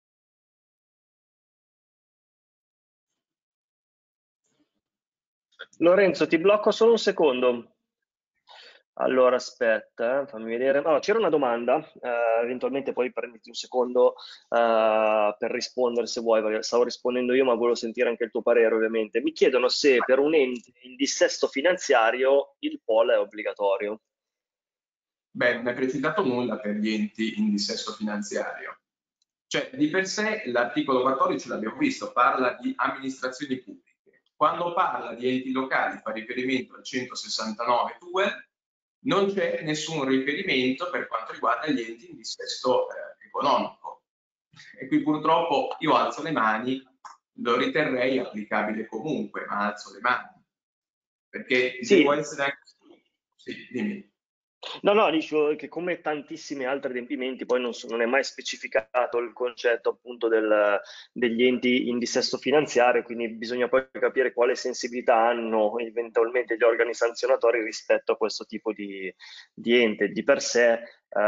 Lorenzo, ti blocco solo un secondo. Allora, aspetta, fammi vedere. No, c'era una domanda, eventualmente poi prenditi un secondo per rispondere se vuoi, perché stavo rispondendo io, ma volevo sentire anche il tuo parere, ovviamente. Mi chiedono se per un ente in dissesto finanziario il POL è obbligatorio. Beh, non è precisato nulla per gli enti in dissesto finanziario. Cioè, di per sé l'articolo 14 l'abbiamo visto, parla di amministrazioni pubbliche. Quando parla di enti locali fa riferimento al 169 TUEL, non c'è nessun riferimento per quanto riguarda gli enti in dissesto economico. E qui purtroppo io alzo le mani, lo riterrei applicabile comunque, ma alzo le mani, perché devo Sì, essere anche... Sì, dimmi. no, no, dicevo che come tantissimi altri adempimenti poi non è mai specificato il concetto appunto degli enti in dissesto finanziario, quindi bisogna poi capire quale sensibilità hanno eventualmente gli organi sanzionatori rispetto a questo tipo di ente. Di per sé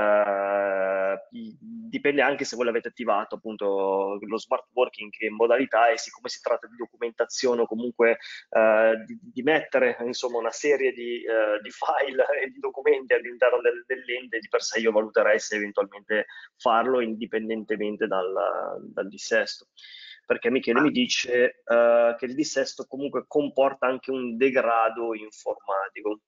dipende anche se voi l'avete attivato appunto lo smart working che modalità, e siccome si tratta di documentazione o comunque di mettere insomma una serie di file e di documenti all'interno dell'ente, di per sé io valuterei se eventualmente farlo indipendentemente dal dissesto. Perché Michele mi dice che il dissesto comunque comporta anche un degrado informatico.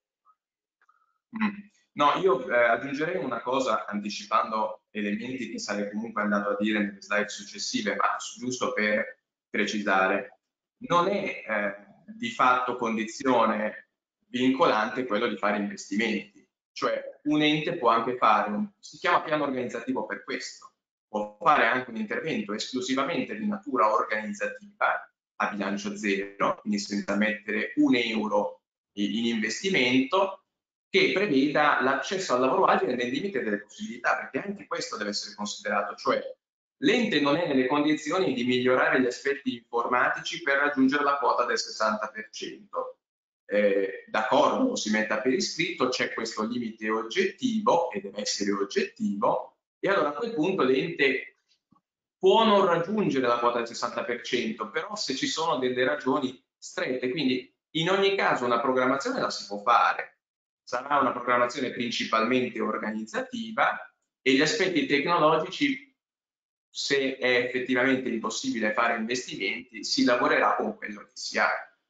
No, io aggiungerei una cosa anticipando elementi che sarei comunque andato a dire nelle slide successive, ma giusto per precisare. Non è di fatto condizione vincolante quello di fare investimenti, cioè un ente può anche fare, si chiama piano organizzativo per questo, può fare anche un intervento esclusivamente di natura organizzativa a bilancio zero, quindi senza mettere un euro in investimento, che preveda l'accesso al lavoro agile nel limite delle possibilità, perché anche questo deve essere considerato, cioè l'ente non è nelle condizioni di migliorare gli aspetti informatici per raggiungere la quota del 60%. D'accordo, si metta per iscritto, c'è questo limite oggettivo e deve essere oggettivo, e allora a quel punto l'ente può non raggiungere la quota del 60%, però se ci sono delle ragioni strette, quindi in ogni caso una programmazione la si può fare, sarà una programmazione principalmente organizzativa, e gli aspetti tecnologici, se è effettivamente impossibile fare investimenti, si lavorerà con quello che si ha.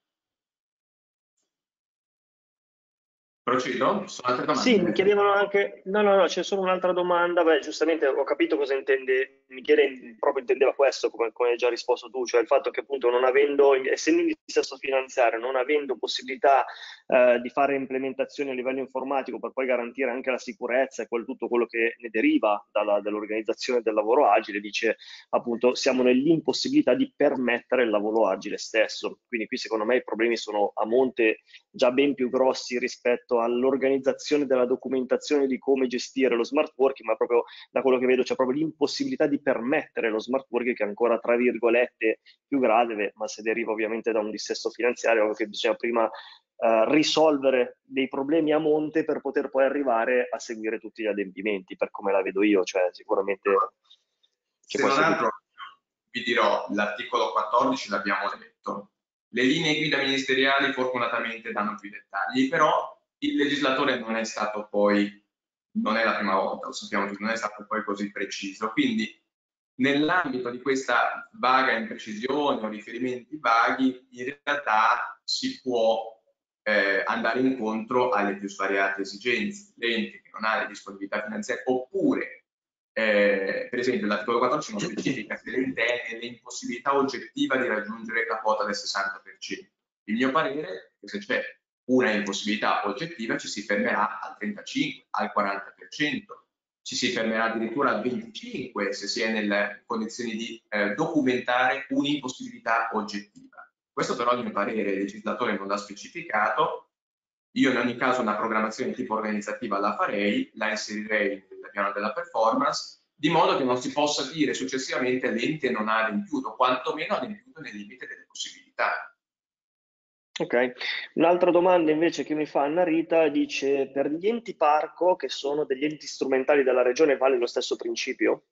Procedo? Sono altre Sì, mi domande? chiedevano anche, no, no, no, c'è solo un'altra domanda. Beh, giustamente ho capito cosa intende, Michele proprio intendeva questo, come hai già risposto tu, cioè il fatto che appunto non avendo, essendo in dissesto finanziario, non avendo possibilità di fare implementazioni a livello informatico per poi garantire anche la sicurezza e tutto quello che ne deriva dall'organizzazione del lavoro agile, dice appunto siamo nell'impossibilità di permettere il lavoro agile stesso. Quindi qui secondo me i problemi sono a monte già ben più grossi rispetto all'organizzazione della documentazione di come gestire lo smart working, ma proprio da quello che vedo c'è proprio l'impossibilità di permettere lo smart working, che è ancora tra virgolette più grave, ma se deriva ovviamente da un dissesto finanziario che bisogna prima risolvere dei problemi a monte per poter poi arrivare a seguire tutti gli adempimenti, per come la vedo io, cioè sicuramente c'è Se non questo dubbio. altro, vi dirò, l'articolo 14 l'abbiamo letto. Le linee guida ministeriali fortunatamente danno più dettagli, però il legislatore non è stato poi, non è la prima volta, lo sappiamo tutti, non è stato poi così preciso. Quindi nell'ambito di questa vaga imprecisione o riferimenti vaghi, in realtà si può andare incontro alle più svariate esigenze. L'ente che non ha le disponibilità finanziarie, oppure per esempio l'articolo 14 non specifica se l'ente è nell'impossibilità oggettiva di raggiungere la quota del 60%. Il mio parere è che se c'è una impossibilità oggettiva ci si fermerà al 35, al 40%, ci si fermerà addirittura al 25% se si è nelle condizioni di documentare un'impossibilità oggettiva. Questo però, a mio parere, il legislatore non l'ha specificato. Io in ogni caso una programmazione tipo organizzativa la farei, la inserirei nel piano della performance, di modo che non si possa dire successivamente l'ente non ha adempiuto, quantomeno ha adempiuto nel limite delle possibilità. Ok, un'altra domanda invece che mi fa Anna Rita dice: per gli enti parco, che sono degli enti strumentali della regione, vale lo stesso principio?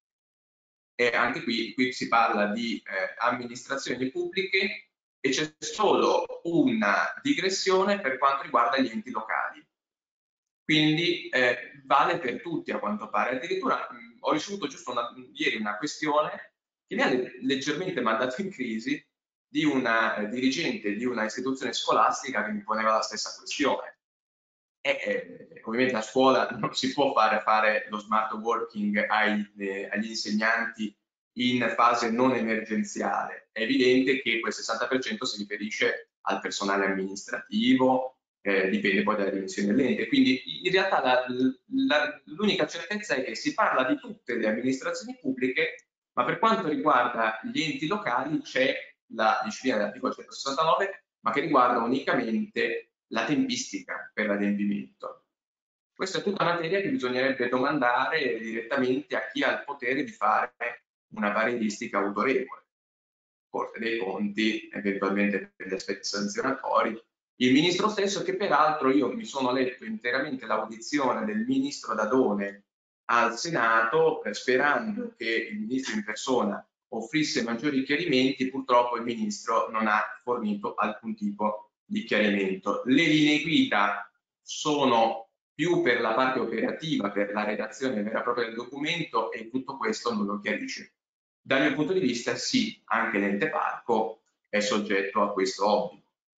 E anche qui si parla di amministrazioni pubbliche e c'è solo una digressione per quanto riguarda gli enti locali. Quindi vale per tutti a quanto pare. Addirittura ho ricevuto giusto ieri una questione che mi ha leggermente mandato in crisi, di una dirigente di una istituzione scolastica che mi poneva la stessa questione. ovviamente a scuola non si può fare lo smart working agli insegnanti in fase non emergenziale. È evidente che quel 60% si riferisce al personale amministrativo, dipende poi dalle dimensioni dell'ente. Quindi in realtà l'unica certezza è che si parla di tutte le amministrazioni pubbliche, ma per quanto riguarda gli enti locali c'è la disciplina dell'articolo 169, ma che riguarda unicamente la tempistica per l'adempimento. Questa è tutta materia che bisognerebbe domandare direttamente a chi ha il potere di fare una varieghistica autorevole. Corte dei Conti, eventualmente per gli aspetti sanzionatori, il ministro stesso, che peraltro io mi sono letto interamente l'audizione del ministro Dadone al Senato, sperando che il ministro in persona offrisse maggiori chiarimenti. Purtroppo il ministro non ha fornito alcun tipo di chiarimento. Le linee guida sono più per la parte operativa, per la redazione vera e propria del documento, e tutto questo non lo chiarisce. Dal mio punto di vista, sì, anche l'ente parco è soggetto a questo obbligo.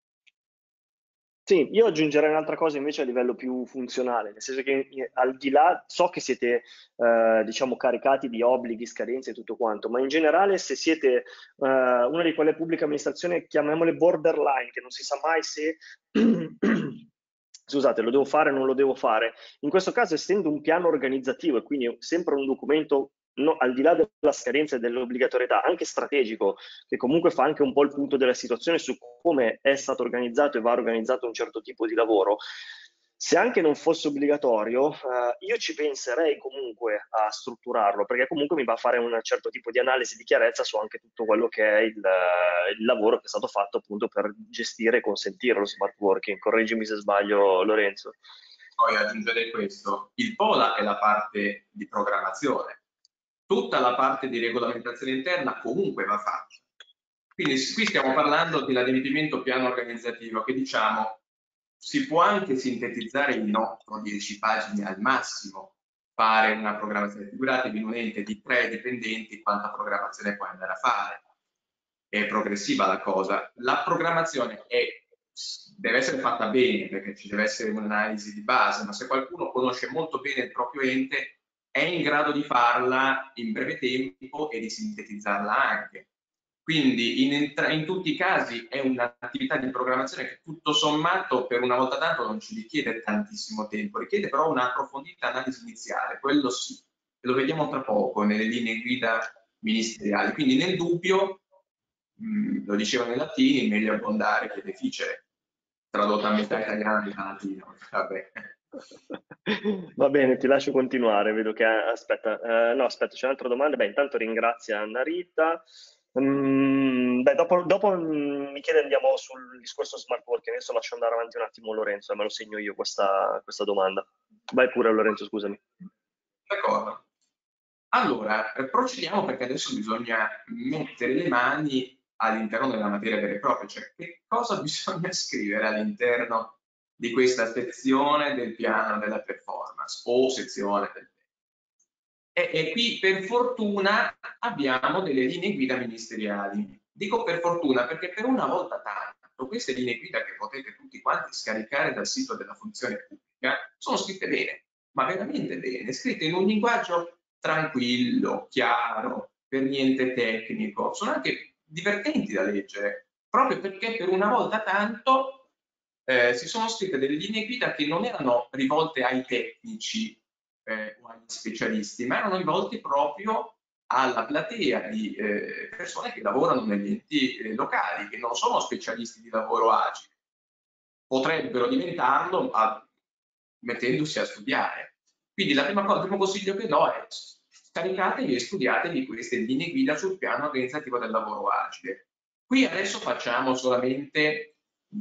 Sì, io aggiungerei un'altra cosa invece a livello più funzionale, nel senso che al di là, so che siete diciamo caricati di obblighi, scadenze e tutto quanto, ma in generale se siete una di quelle pubbliche amministrazioni, chiamiamole borderline, che non si sa mai se scusate, lo devo fare o non lo devo fare, in questo caso essendo un piano organizzativo e quindi sempre un documento al di là della scadenza e dell'obbligatorietà, anche strategico, che comunque fa anche un po' il punto della situazione su come è stato organizzato e va organizzato un certo tipo di lavoro. Se anche non fosse obbligatorio, io ci penserei comunque a strutturarlo, perché comunque mi va a fare un certo tipo di analisi di chiarezza su anche tutto quello che è il lavoro che è stato fatto appunto per gestire e consentire lo smart working. Correggimi se sbaglio, Lorenzo. Poi aggiungerei questo: il POLA è la parte di programmazione, tutta la parte di regolamentazione interna comunque va fatta. Quindi qui stiamo parlando dell'adempimento piano organizzativo che, diciamo, si può anche sintetizzare in 8-10 pagine al massimo, fare una programmazione. Figuratevi in un ente di 3 dipendenti quanta programmazione puoi andare a fare. È progressiva la cosa. La programmazione deve essere fatta bene, perché ci deve essere un'analisi di base, ma se qualcuno conosce molto bene il proprio ente è in grado di farla in breve tempo e di sintetizzarla anche. Quindi in tutti i casi è un'attività di programmazione che tutto sommato per una volta tanto non ci richiede tantissimo tempo, richiede però una approfondita analisi iniziale, quello sì, e lo vediamo tra poco nelle linee guida ministeriali. Quindi nel dubbio, lo dicevano i latini, meglio abbondare che deficere, tradotta a metà italiana di latino. Vabbè. Va bene, ti lascio continuare, vedo che aspetta, no, aspetta, c'è un'altra domanda. Beh, intanto ringrazio Anna Rita. Beh, dopo Michele andiamo sul discorso smart working, adesso lascio andare avanti un attimo Lorenzo, me lo segno io questa domanda. Vai pure Lorenzo, scusami. D'accordo. Allora, procediamo, perché adesso bisogna mettere le mani all'interno della materia vera e propria, cioè che cosa bisogna scrivere all'interno di questa sezione del piano della performance o sezione del e qui per fortuna abbiamo delle linee guida ministeriali. Dico per fortuna perché per una volta tanto queste linee guida, che potete tutti quanti scaricare dal sito della funzione pubblica, sono scritte bene, ma veramente bene, scritte in un linguaggio tranquillo, chiaro, per niente tecnico, sono anche divertenti da leggere, proprio perché per una volta tanto si sono scritte delle linee guida che non erano rivolte ai tecnici o agli specialisti, ma erano rivolti proprio alla platea di persone che lavorano negli enti locali, che non sono specialisti di lavoro agile, potrebbero diventarlo mettendosi a studiare. Quindi il primo consiglio che do è: scaricatevi e studiatevi queste linee guida sul piano organizzativo del lavoro agile. Qui adesso facciamo solamente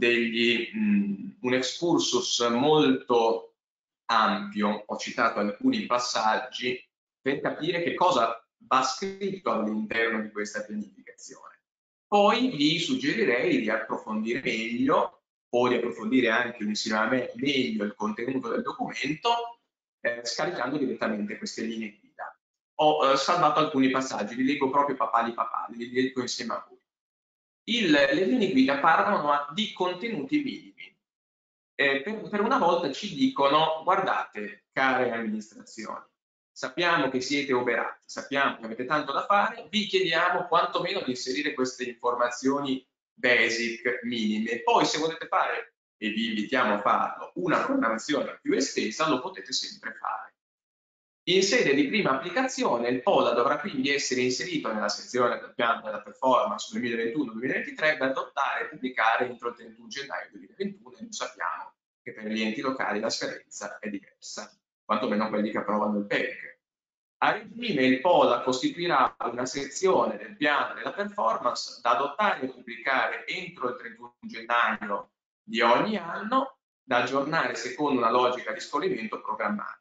un excursus molto ampio, ho citato alcuni passaggi per capire che cosa va scritto all'interno di questa pianificazione. Poi vi suggerirei di approfondire meglio o di approfondire anche insieme a me meglio il contenuto del documento scaricando direttamente queste linee guida. Ho salvato alcuni passaggi, li leggo proprio papali, li leggo insieme a voi. Le linee guida parlano di contenuti minimi. per una volta ci dicono: guardate, care amministrazioni, sappiamo che siete oberati, sappiamo che avete tanto da fare, vi chiediamo quantomeno di inserire queste informazioni basic, minime. Poi se volete fare, e vi invitiamo a farlo, una programmazione più estesa, lo potete sempre fare. In sede di prima applicazione, il POLA dovrà quindi essere inserito nella sezione del piano della performance 2021-2023 da adottare e pubblicare entro il 31 gennaio 2021, e noi sappiamo che per gli enti locali la scadenza è diversa, quantomeno quelli che approvano il PEC. A regime il POLA costituirà una sezione del piano della performance da adottare e pubblicare entro il 31 gennaio di ogni anno, da aggiornare secondo una logica di scorrimento programmatico.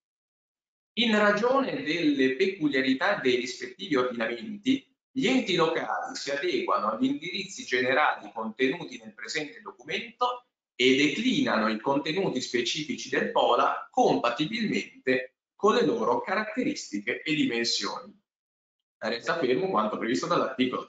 In ragione delle peculiarità dei rispettivi ordinamenti, gli enti locali si adeguano agli indirizzi generali contenuti nel presente documento e declinano i contenuti specifici del POLA compatibilmente con le loro caratteristiche e dimensioni. Resta fermo quanto previsto dall'articolo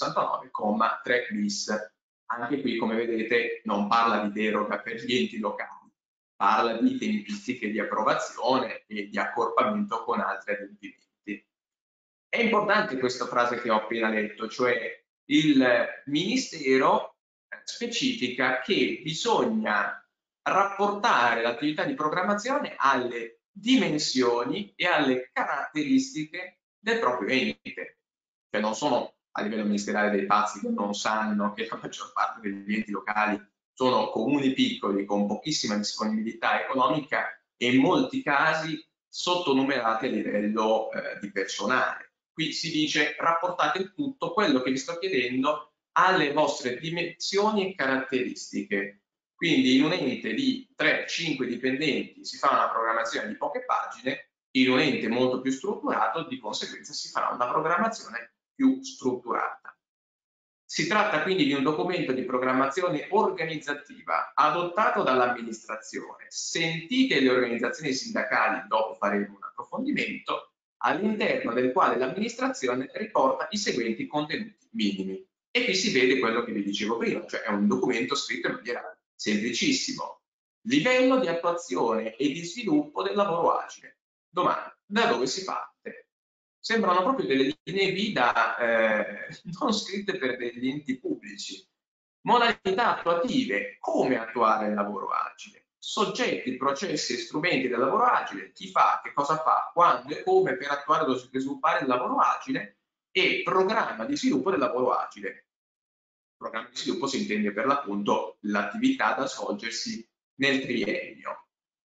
169,3 bis. Anche qui, come vedete, non parla di deroga per gli enti locali, parla di tempistiche di approvazione e di accorpamento con altri adempimenti. È importante questa frase che ho appena letto, cioè il Ministero specifica che bisogna rapportare l'attività di programmazione alle dimensioni e alle caratteristiche del proprio ente. Cioè non sono a livello ministeriale dei pazzi che non sanno che la maggior parte degli enti locali sono comuni piccoli con pochissima disponibilità economica e in molti casi sottonumerati a livello di personale. Qui si dice: rapportate tutto quello che vi sto chiedendo alle vostre dimensioni e caratteristiche. Quindi in un ente di 3-5 dipendenti si fa una programmazione di poche pagine, in un ente molto più strutturato di conseguenza si farà una programmazione più strutturata. Si tratta quindi di un documento di programmazione organizzativa adottato dall'amministrazione, sentite le organizzazioni sindacali, dopo faremo un approfondimento, all'interno del quale l'amministrazione riporta i seguenti contenuti minimi. E qui si vede quello che vi dicevo prima, cioè è un documento scritto in maniera semplicissimo. Livello di attuazione e di sviluppo del lavoro agile. Domanda: da dove si parte? Sembrano proprio delle linee guida non scritte per degli enti pubblici. Modalità attuative: come attuare il lavoro agile. Soggetti, processi e strumenti del lavoro agile: chi fa, che cosa fa, quando e come per attuare o sviluppare il lavoro agile, e programma di sviluppo del lavoro agile. Programma di sviluppo si intende per l'appunto l'attività da svolgersi nel triennio.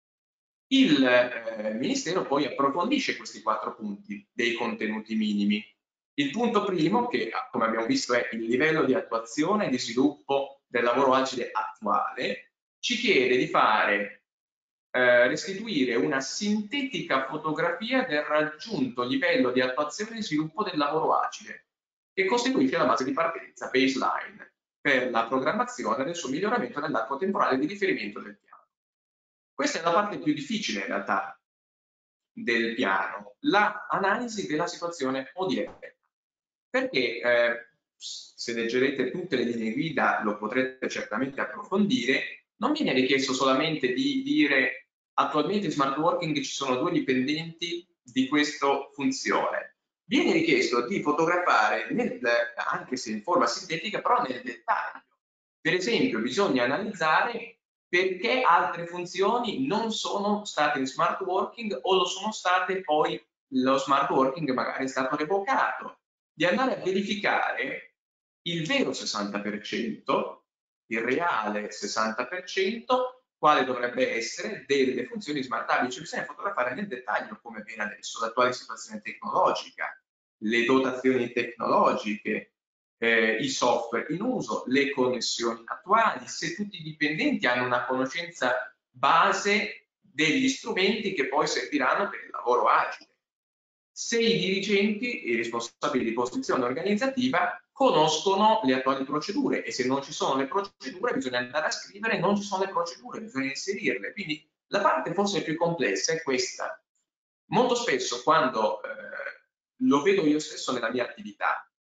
Il Ministero poi approfondisce questi 4 punti dei contenuti minimi. Il punto primo, che come abbiamo visto è il livello di attuazione e di sviluppo del lavoro agile attuale, ci chiede di restituire una sintetica fotografia del raggiunto livello di attuazione e sviluppo del lavoro agile, che costituisce la base di partenza, baseline, per la programmazione del suo miglioramento nell'arco temporale di riferimento del piano. Questa è la parte più difficile in realtà del piano, l'analisi della situazione odierna, perché se leggerete tutte le linee guida lo potrete certamente approfondire. Non viene richiesto solamente di dire: attualmente in smart working ci sono 2 dipendenti di questa funzione. Viene richiesto di fotografare, anche se in forma sintetica, però nel dettaglio. Per esempio, bisogna analizzare perché altre funzioni non sono state in smart working o lo sono state, poi lo smart working magari è stato revocato, di andare a verificare il vero 60%, il reale 60%, quale dovrebbe essere delle funzioni smartabili, cioè bisogna fotografare nel dettaglio come avviene adesso, l'attuale situazione tecnologica, le dotazioni tecnologiche, i software in uso, le connessioni attuali, se tutti i dipendenti hanno una conoscenza base degli strumenti che poi serviranno per il lavoro agile, se i dirigenti, i responsabili di posizione organizzativa, conoscono le attuali procedure, e se non ci sono le procedure bisogna andare a scrivere: non ci sono le procedure, bisogna inserirle. Quindi la parte forse più complessa è questa. Molto spesso, quando lo vedo io stesso nella mia attività,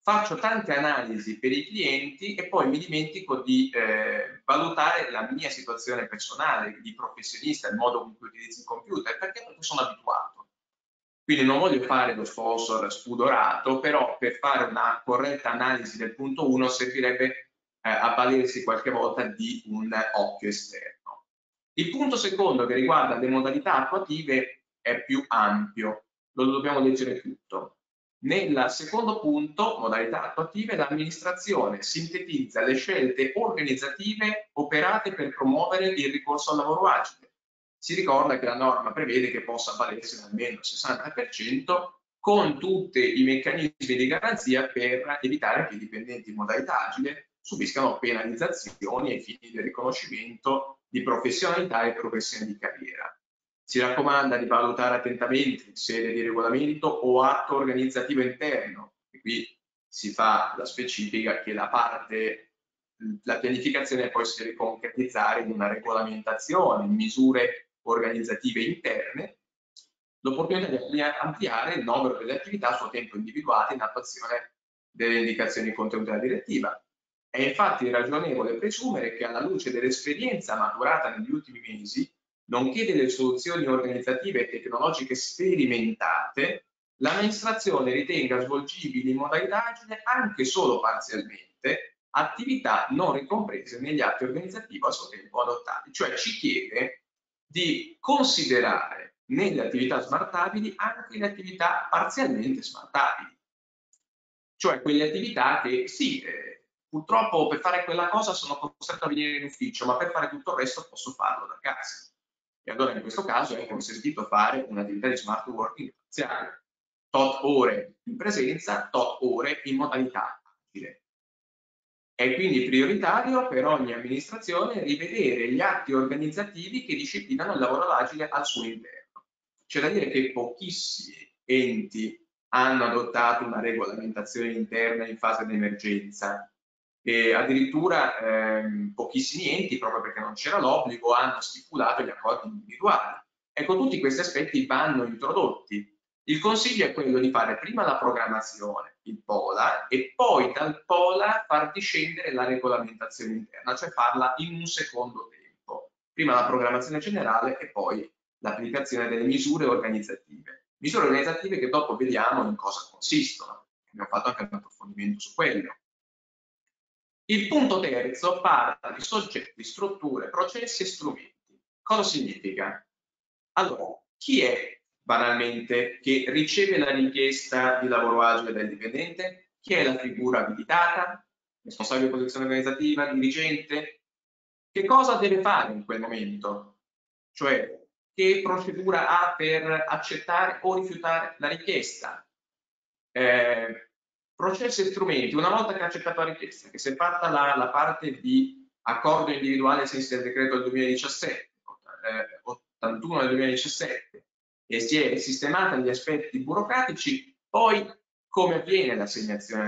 faccio tante analisi per i clienti e poi mi dimentico di valutare la mia situazione personale, di professionista, il modo con cui utilizzo il computer, perché sono abituato. Quindi non voglio fare lo sponsor spudorato, però per fare una corretta analisi del punto 1 servirebbe avvalersi qualche volta di un occhio esterno. Il punto secondo, che riguarda le modalità attuative, è più ampio, lo dobbiamo leggere tutto. Nel secondo punto, modalità attuative, l'amministrazione sintetizza le scelte organizzative operate per promuovere il ricorso al lavoro agile. Si ricorda che la norma prevede che possa avvalersi almeno il 60% con tutti i meccanismi di garanzia per evitare che i dipendenti in modalità agile subiscano penalizzazioni ai fini del riconoscimento di professionalità e progressione di carriera. Si raccomanda di valutare attentamente in sede di regolamento o atto organizzativo interno, e qui si fa la specifica che la pianificazione poi si deve concretizzare in una regolamentazione, in misure organizzative interne, l'opportunità di ampliare il numero delle attività a suo tempo individuate in attuazione delle indicazioni contenute della direttiva. È infatti ragionevole presumere che alla luce dell'esperienza maturata negli ultimi mesi, nonché delle soluzioni organizzative e tecnologiche sperimentate, l'amministrazione ritenga svolgibili in modalità agile anche solo parzialmente attività non ricomprese negli atti organizzativi a suo tempo adottati. Cioè ci chiede di considerare nelle attività smartabili anche le attività parzialmente smartabili, cioè quelle attività che sì, purtroppo per fare quella cosa sono costretto a venire in ufficio, ma per fare tutto il resto posso farlo da casa. E allora in questo caso è consentito fare un'attività di smart working parziale, tot ore in presenza, tot ore in modalità agile. È quindi prioritario per ogni amministrazione rivedere gli atti organizzativi che disciplinano il lavoro agile al suo interno. C'è da dire che pochissimi enti hanno adottato una regolamentazione interna in fase di emergenza e addirittura pochissimi enti, proprio perché non c'era l'obbligo, hanno stipulato gli accordi individuali. Ecco, tutti questi aspetti vanno introdotti. Il consiglio è quello di fare prima la programmazione, il POLA, e poi dal POLA far discendere la regolamentazione interna, cioè farla in un secondo tempo. Prima la programmazione generale e poi l'applicazione delle misure organizzative. Misure organizzative che dopo vediamo in cosa consistono. Abbiamo fatto anche un approfondimento su quello. Il punto terzo parla di soggetti, strutture, processi e strumenti. Cosa significa? Allora, chi è banalmente che riceve la richiesta di lavoro agile dal dipendente? Chi è la figura abilitata? Responsabile di posizione organizzativa, dirigente? Che cosa deve fare in quel momento? Cioè, che procedura ha per accettare o rifiutare la richiesta? Processi e strumenti, una volta che ha accettato la richiesta, che si è fatta la parte di accordo individuale ai sensi del decreto del 2017, 81 del 2017, e si è sistemata gli aspetti burocratici, poi come avviene l'assegnazione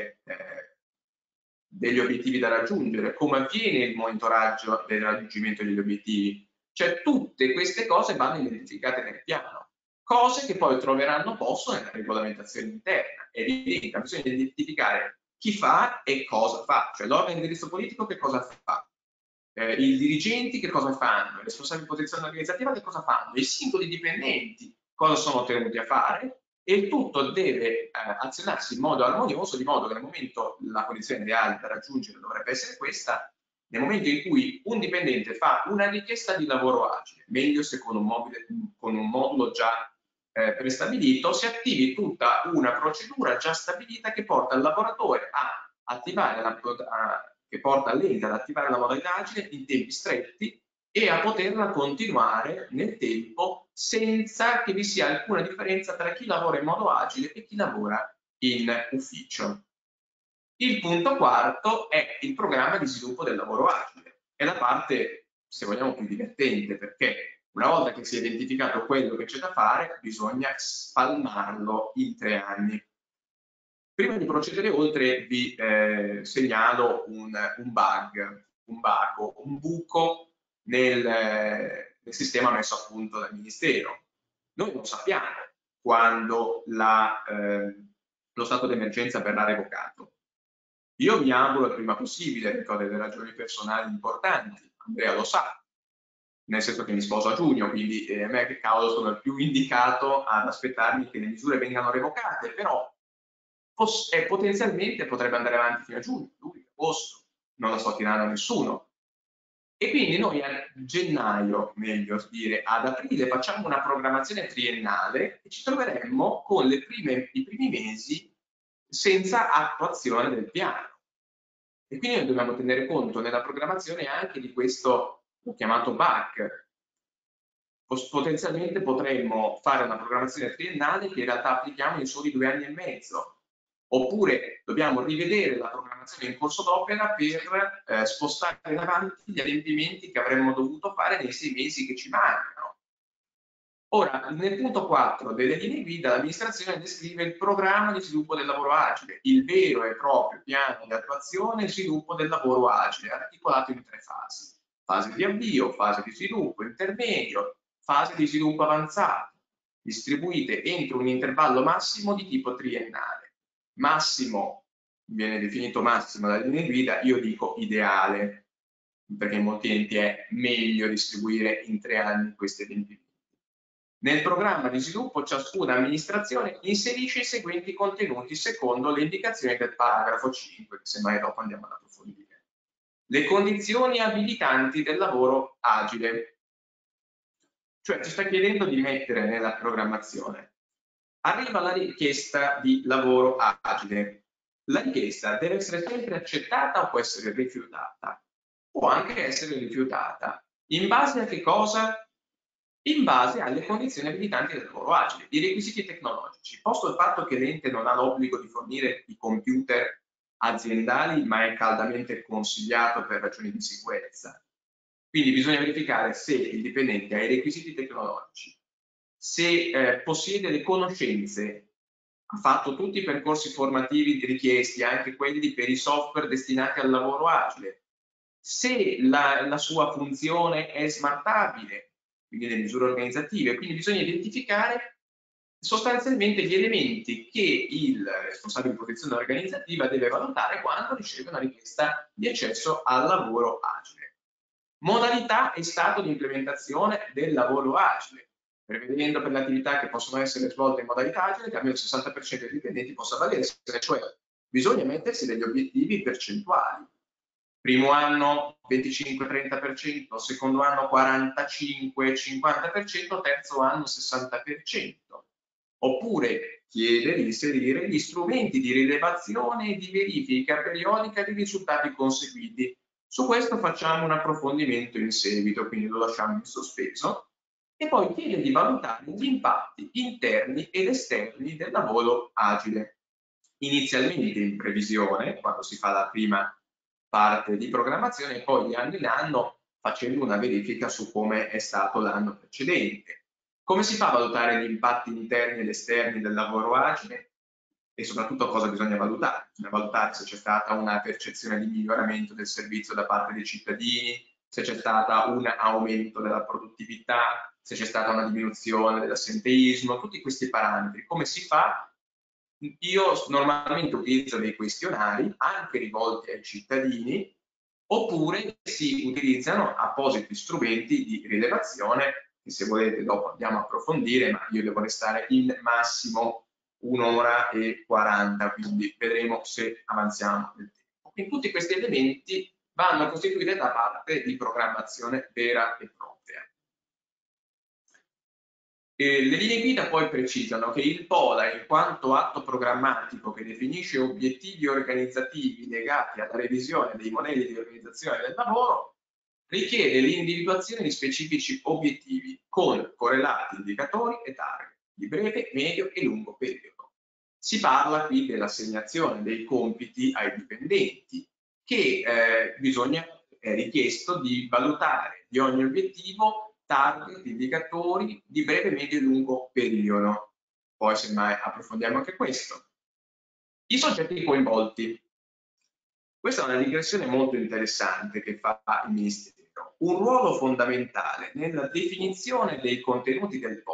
degli obiettivi da raggiungere, come avviene il monitoraggio del raggiungimento degli obiettivi. Cioè tutte queste cose vanno identificate nel piano, cose che poi troveranno posto nella regolamentazione interna. È evidente che bisogna identificare chi fa e cosa fa, cioè l'organo di indirizzo politico che cosa fa, i dirigenti che cosa fanno, i responsabili di posizione organizzativa che cosa fanno, i singoli dipendenti cosa sono tenuti a fare, e il tutto deve azionarsi in modo armonioso, di modo che nel momento la condizione ideale da raggiungere dovrebbe essere questa, nel momento in cui un dipendente fa una richiesta di lavoro agile, meglio se con un modulo già prestabilito, si attivi tutta una procedura già stabilita che porta il lavoratore a attivare che porta l'ente ad attivare la modalità agile in tempi stretti e a poterla continuare nel tempo senza che vi sia alcuna differenza tra chi lavora in modo agile e chi lavora in ufficio. Il punto quarto è il programma di sviluppo del lavoro agile. È la parte, se vogliamo, più divertente, perché una volta che si è identificato quello che c'è da fare, bisogna spalmarlo in 3 anni. Prima di procedere oltre vi segnalo un buco nel sistema messo a punto dal Ministero. Noi non sappiamo quando la lo stato d'emergenza verrà revocato. Io mi auguro il prima possibile, perché ho delle ragioni personali importanti, Andrea lo sa, nel senso che mi sposo a giugno, quindi a me che cavolo sono il più indicato ad aspettarmi che le misure vengano revocate, però potenzialmente potrebbe andare avanti fino a giugno, luglio, agosto, non la sto tirando a nessuno. E quindi noi a gennaio, meglio dire, ad aprile facciamo una programmazione triennale e ci troveremmo con i primi mesi senza attuazione del piano. E quindi noi dobbiamo tenere conto nella programmazione anche di questo, l'ho chiamato bug. Potenzialmente potremmo fare una programmazione triennale che in realtà applichiamo in soli 2 anni e mezzo. Oppure dobbiamo rivedere la programmazione in corso d'opera per spostare in avanti gli adempimenti che avremmo dovuto fare nei 6 mesi che ci mancano. Ora, nel punto 4 delle linee guida, l'amministrazione descrive il programma di sviluppo del lavoro agile, il vero e proprio piano di attuazione e sviluppo del lavoro agile, articolato in 3 fasi. Fase di avvio, fase di sviluppo intermedio, fase di sviluppo avanzato, distribuite entro un intervallo massimo di tipo triennale. Massimo, viene definito massimo dalle linee guida, io dico ideale, perché in molti enti è meglio distribuire in 3 anni questi adempimenti. Nel programma di sviluppo ciascuna amministrazione inserisce i seguenti contenuti secondo le indicazioni del paragrafo 5, che semmai dopo andiamo ad approfondire. Le condizioni abilitanti del lavoro agile. Cioè ci sta chiedendo di mettere nella programmazione. Arriva la richiesta di lavoro agile. La richiesta deve essere sempre accettata o può essere rifiutata? Può anche essere rifiutata. In base a che cosa? In base alle condizioni abilitanti del lavoro agile, i requisiti tecnologici, posto il fatto che l'ente non ha l'obbligo di fornire i computer aziendali, ma è caldamente consigliato per ragioni di sicurezza. Quindi bisogna verificare se il dipendente ha i requisiti tecnologici, se possiede le conoscenze, ha fatto tutti i percorsi formativi richiesti, anche quelli per i software destinati al lavoro agile, se la sua funzione è smartabile, quindi le misure organizzative, quindi bisogna identificare sostanzialmente gli elementi che il responsabile di protezione organizzativa deve valutare quando riceve una richiesta di accesso al lavoro agile. Modalità e stato di implementazione del lavoro agile, prevedendo per le attività che possono essere svolte in modalità agile che almeno il 60% dei dipendenti possa avvalersene, cioè bisogna mettersi degli obiettivi percentuali. Primo anno 25-30%, secondo anno 45-50%, terzo anno 60%. Oppure chiede di inserire gli strumenti di rilevazione e di verifica periodica dei risultati conseguiti. Su questo facciamo un approfondimento in seguito, quindi lo lasciamo in sospeso. E poi chiede di valutare gli impatti interni ed esterni del lavoro agile. Inizialmente in previsione, quando si fa la prima parte di programmazione, e poi di anno in anno facendo una verifica su come è stato l'anno precedente. Come si fa a valutare gli impatti interni ed esterni del lavoro agile? E soprattutto cosa bisogna valutare? Bisogna valutare se c'è stata una percezione di miglioramento del servizio da parte dei cittadini, se c'è stato un aumento della produttività, se c'è stata una diminuzione dell'assenteismo, tutti questi parametri. Come si fa? Io normalmente utilizzo dei questionari anche rivolti ai cittadini, oppure si utilizzano appositi strumenti di rilevazione che, se volete, dopo andiamo a approfondire, ma io devo restare in massimo 1 ora e 40, quindi vedremo se avanziamo nel tempo. Quindi tutti questi elementi vanno a costituire la parte di programmazione vera e propria. Le linee guida poi precisano che il POLA, in quanto atto programmatico che definisce obiettivi organizzativi legati alla revisione dei modelli di organizzazione del lavoro, richiede l'individuazione di specifici obiettivi con correlati indicatori e target di breve, medio e lungo periodo. Si parla qui dell'assegnazione dei compiti ai dipendenti che è richiesto di valutare di ogni obiettivo target, indicatori di breve, medio e lungo periodo. Poi semmai approfondiamo anche questo. I soggetti coinvolti. Questa è una digressione molto interessante che fa il Ministero. Un ruolo fondamentale nella definizione dei contenuti del POLA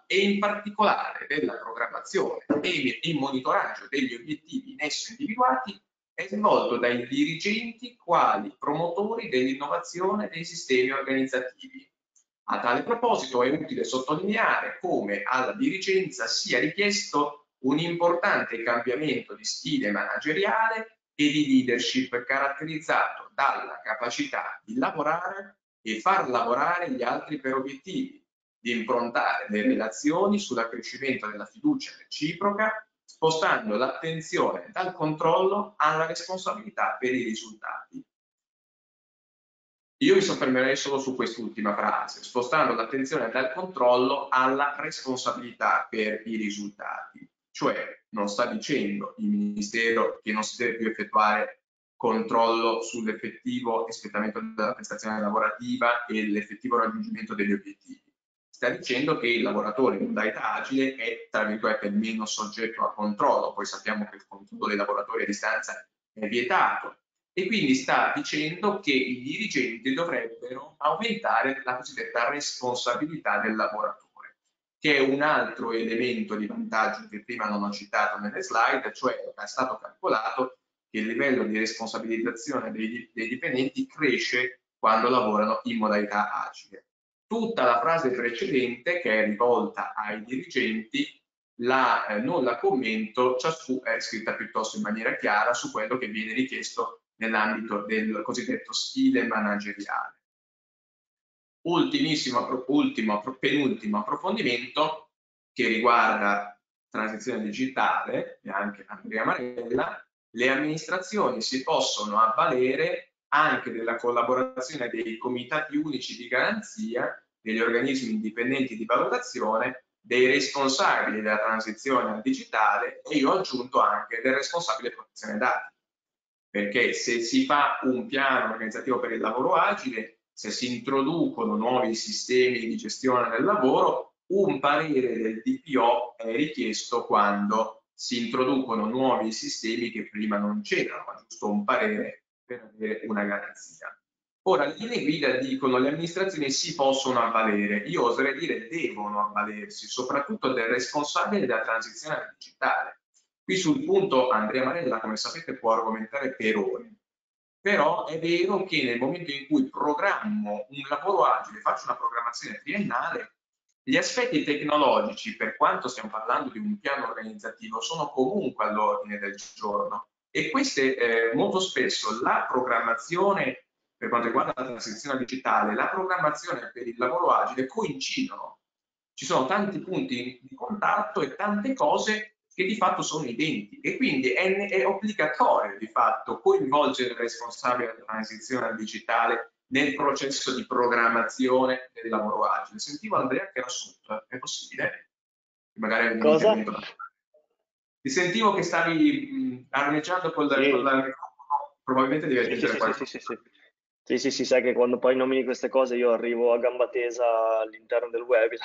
e in particolare della programmazione e il monitoraggio degli obiettivi in esso individuati è svolto dai dirigenti quali promotori dell'innovazione dei sistemi organizzativi. A tale proposito è utile sottolineare come alla dirigenza sia richiesto un importante cambiamento di stile manageriale e di leadership caratterizzato dalla capacità di lavorare e far lavorare gli altri per obiettivi, di improntare le relazioni sull'accrescimento della fiducia reciproca, spostando l'attenzione dal controllo alla responsabilità per i risultati. Io mi soffermerei solo su quest'ultima frase, spostando l'attenzione dal controllo alla responsabilità per i risultati. Cioè, non sta dicendo il Ministero che non si deve più effettuare controllo sull'effettivo espletamento della prestazione lavorativa e l'effettivo raggiungimento degli obiettivi. Sta dicendo che il lavoratore in modalità agile è, tra virgolette, meno soggetto a controllo. Poi sappiamo che il controllo dei lavoratori a distanza è vietato. E quindi sta dicendo che i dirigenti dovrebbero aumentare la cosiddetta responsabilità del lavoratore, che è un altro elemento di vantaggio che prima non ho citato nelle slide, cioè è stato calcolato che il livello di responsabilizzazione dei dipendenti cresce quando lavorano in modalità agile. Tutta la frase precedente, che è rivolta ai dirigenti, non la commento, ciascuna è scritta piuttosto in maniera chiara su quello che viene richiesto nell'ambito del cosiddetto stile manageriale. Penultimo approfondimento che riguarda transizione digitale, e anche Andrea Marella, le amministrazioni si possono avvalere anche della collaborazione dei comitati unici di garanzia, degli organismi indipendenti di valutazione, dei responsabili della transizione al digitale e io ho aggiunto anche del responsabile protezione dati. Perché se si fa un piano organizzativo per il lavoro agile, se si introducono nuovi sistemi di gestione del lavoro, un parere del DPO è richiesto quando si introducono nuovi sistemi che prima non c'erano, ma giusto un parere per avere una garanzia. Ora, le linee guida dicono che le amministrazioni si possono avvalere, io oserei dire devono avvalersi, soprattutto del responsabile della transizione al digitale. Qui sul punto Andrea Marella, come sapete, può argomentare per ore, però è vero che nel momento in cui programmo un lavoro agile, faccio una programmazione triennale, gli aspetti tecnologici, per quanto stiamo parlando di un piano organizzativo, sono comunque all'ordine del giorno e queste molto spesso la programmazione per quanto riguarda la transizione digitale, la programmazione per il lavoro agile coincidono. Ci sono tanti punti di contatto e tante cose che di fatto sono identi e quindi è obbligatorio di fatto coinvolgere il responsabile della transizione al digitale nel processo di programmazione del lavoro agile. Sentivo Andrea che era sotto, è possibile? Magari è un intervento da... Ti sentivo che stavi armeggiando con il microfono, probabilmente devi aggiungere qualcosa. Sì, sai che quando poi nomini queste cose io arrivo a gamba tesa all'interno del webinar.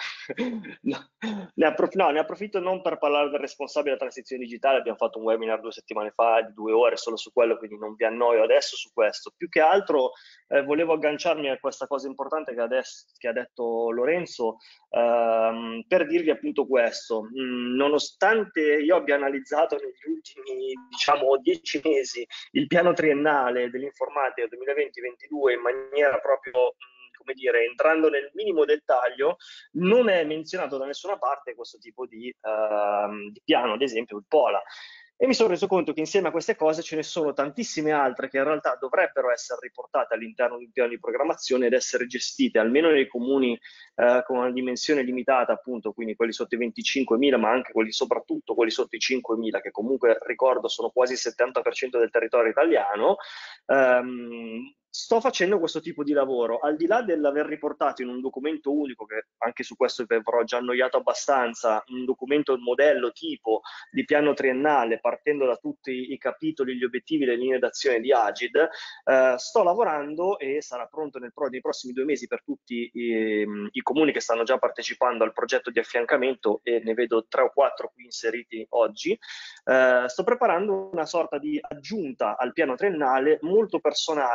Ne approfitto non per parlare del responsabile della transizione digitale, abbiamo fatto un webinar 2 settimane fa di 2 ore solo su quello, quindi non vi annoio adesso su questo. Più che altro volevo agganciarmi a questa cosa importante che ha detto Lorenzo, per dirvi appunto questo. Nonostante io abbia analizzato negli ultimi, diciamo, 10 mesi il piano triennale dell'informatica 2020-2022 in maniera proprio, come dire, entrando nel minimo dettaglio, non è menzionato da nessuna parte questo tipo di piano, ad esempio il POLA. E mi sono reso conto che insieme a queste cose ce ne sono tantissime altre che in realtà dovrebbero essere riportate all'interno di un piano di programmazione ed essere gestite, almeno nei comuni con una dimensione limitata, appunto, quindi quelli sotto i 25.000, ma anche soprattutto quelli sotto i 5.000, che comunque ricordo sono quasi il 70% del territorio italiano. Sto facendo questo tipo di lavoro, al di là dell'aver riportato in un documento unico, che anche su questo vi avrò già annoiato abbastanza, un documento modello tipo di piano triennale partendo da tutti i capitoli, gli obiettivi, le linee d'azione di Agid. Sto lavorando e sarà pronto nei prossimi 2 mesi per tutti i comuni che stanno già partecipando al progetto di affiancamento, e ne vedo 3 o 4 qui inseriti oggi. Sto preparando una sorta di aggiunta al piano triennale molto personale, confrontato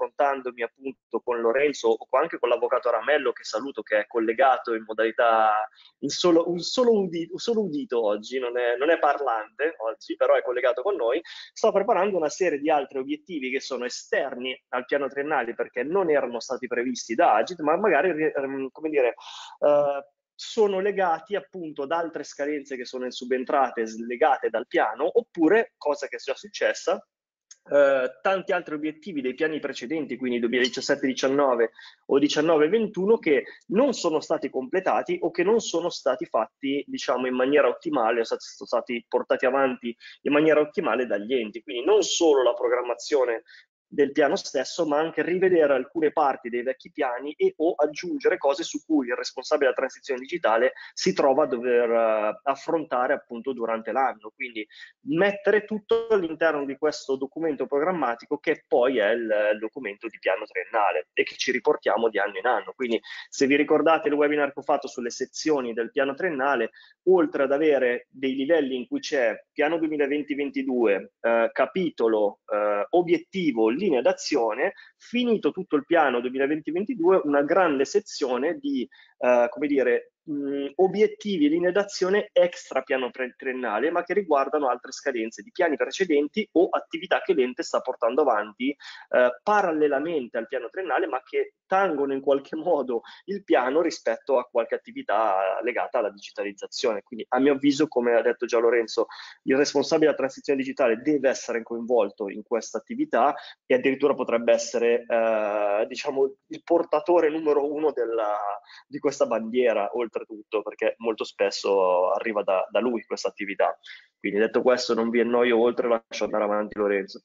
confrontandomi appunto con Lorenzo o anche con l'avvocato Ramello, che saluto, che è collegato in modalità un solo udito oggi, non è parlante oggi, però è collegato con noi, sto preparando una serie di altri obiettivi che sono esterni al piano triennale perché non erano stati previsti da Agit, ma magari, come dire, sono legati appunto ad altre scadenze che sono subentrate legate dal piano, oppure, cosa che è già successa, tanti altri obiettivi dei piani precedenti, quindi 2017-19 o 19-21, che non sono stati completati o che non sono stati fatti, diciamo, in maniera ottimale, o sono stati portati avanti in maniera ottimale dagli enti. Quindi non solo la programmazione del piano stesso, ma anche rivedere alcune parti dei vecchi piani e o aggiungere cose su cui il responsabile della transizione digitale si trova a dover affrontare appunto durante l'anno. Quindi mettere tutto all'interno di questo documento programmatico che poi è il documento di piano triennale e che ci riportiamo di anno in anno. Quindi se vi ricordate il webinar che ho fatto sulle sezioni del piano triennale, oltre ad avere dei livelli in cui c'è piano 2020-22, capitolo, obiettivo, linea d'azione, finito tutto il piano 2020-22, una grande sezione di, come dire, obiettivi e linee d'azione extra piano triennale, ma che riguardano altre scadenze di piani precedenti o attività che l'ente sta portando avanti parallelamente al piano triennale, ma che tangono in qualche modo il piano rispetto a qualche attività legata alla digitalizzazione. Quindi, a mio avviso, come ha detto già Lorenzo, il responsabile della transizione digitale deve essere coinvolto in questa attività e addirittura potrebbe essere, diciamo, il portatore numero uno di questa bandiera, oltretutto, perché molto spesso arriva da lui questa attività. Quindi, detto questo, non vi annoio oltre, lascio andare avanti Lorenzo.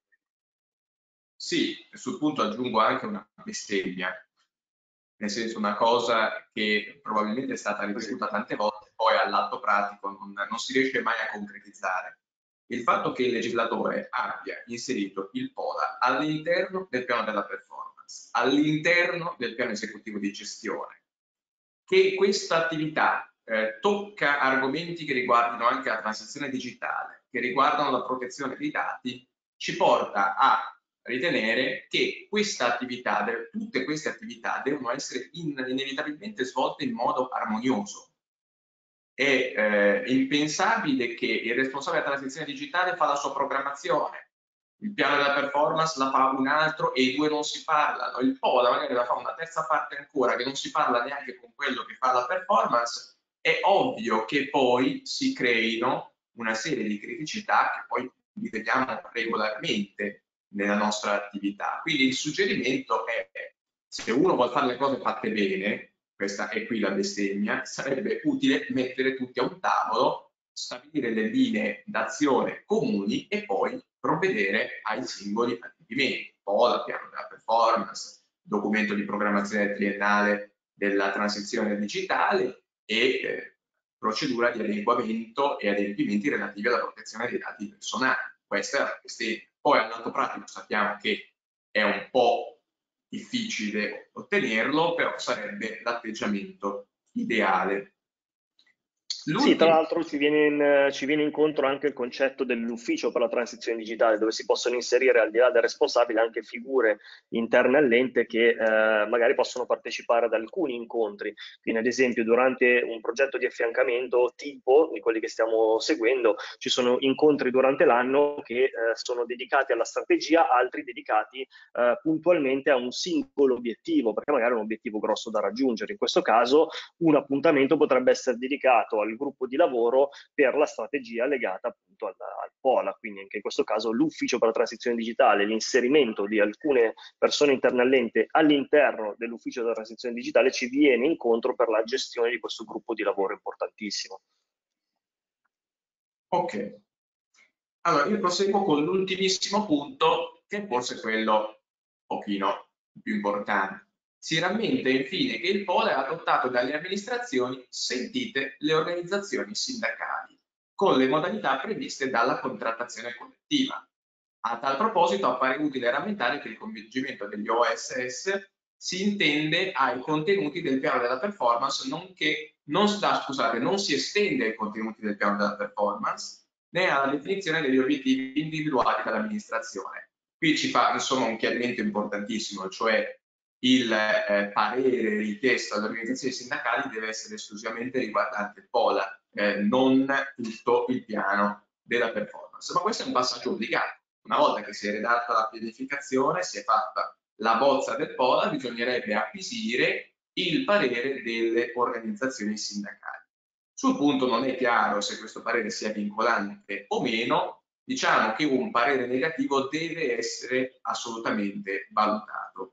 Sì, sul punto aggiungo anche una bestemmia, nel senso una cosa che probabilmente è stata ripetuta tante volte, poi all'atto pratico non si riesce mai a concretizzare. Il fatto che il legislatore abbia inserito il PODA all'interno del piano della performance, all'interno del piano esecutivo di gestione, che questa attività tocca argomenti che riguardano anche la transizione digitale, che riguardano la protezione dei dati, ci porta a ritenere che tutte queste attività devono essere inevitabilmente svolte in modo armonioso. È impensabile che il responsabile della transizione digitale fa la sua programmazione, il piano della performance la fa un altro e i due non si parlano, il PODA magari la fa una terza parte ancora che non si parla neanche con quello che fa la performance. È ovvio che poi si creino una serie di criticità che poi vediamo regolarmente nella nostra attività. Quindi il suggerimento è, se uno vuole fare le cose fatte bene, questa è qui la bestemmia, sarebbe utile mettere tutti a un tavolo, stabilire le linee d'azione comuni e poi provvedere ai singoli adempimenti, PODA, piano della performance, documento di programmazione triennale della transizione digitale e procedura di adeguamento e adempimenti relativi alla protezione dei dati personali. Questa è la bestemmia. Poi all'atto pratico sappiamo che è un po' difficile ottenerlo, però sarebbe l'atteggiamento ideale. Sì, tra l'altro ci viene incontro anche il concetto dell'ufficio per la transizione digitale, dove si possono inserire al di là del responsabile anche figure interne all'ente che magari possono partecipare ad alcuni incontri. Quindi ad esempio durante un progetto di affiancamento tipo di quelli che stiamo seguendo ci sono incontri durante l'anno che sono dedicati alla strategia, altri dedicati puntualmente a un singolo obiettivo, perché magari è un obiettivo grosso da raggiungere. In questo caso un appuntamento potrebbe essere dedicato al gruppo di lavoro per la strategia legata appunto al POLA, quindi anche in questo caso l'ufficio per la transizione digitale, l'inserimento di alcune persone interne all'ente all'interno dell'ufficio della transizione digitale ci viene incontro per la gestione di questo gruppo di lavoro importantissimo. Ok, allora io proseguo con l'ultimissimo punto, che è forse quello un pochino più importante. Si rammenta infine che il POLA è adottato dalle amministrazioni sentite le organizzazioni sindacali, con le modalità previste dalla contrattazione collettiva. A tal proposito appare utile rammentare che il coinvolgimento degli OSS si intende ai contenuti del piano della performance, non si estende ai contenuti del piano della performance, né alla definizione degli obiettivi individuati dall'amministrazione, Qui ci fa insomma un chiarimento importantissimo, cioè il parere richiesto alle organizzazioni sindacali deve essere esclusivamente riguardante il POLA, non tutto il piano della performance. Ma questo è un passaggio obbligato. Una volta che si è redatta la pianificazione, si è fatta la bozza del POLA, bisognerebbe acquisire il parere delle organizzazioni sindacali. Sul punto non è chiaro se questo parere sia vincolante o meno, diciamo che un parere negativo deve essere assolutamente valutato.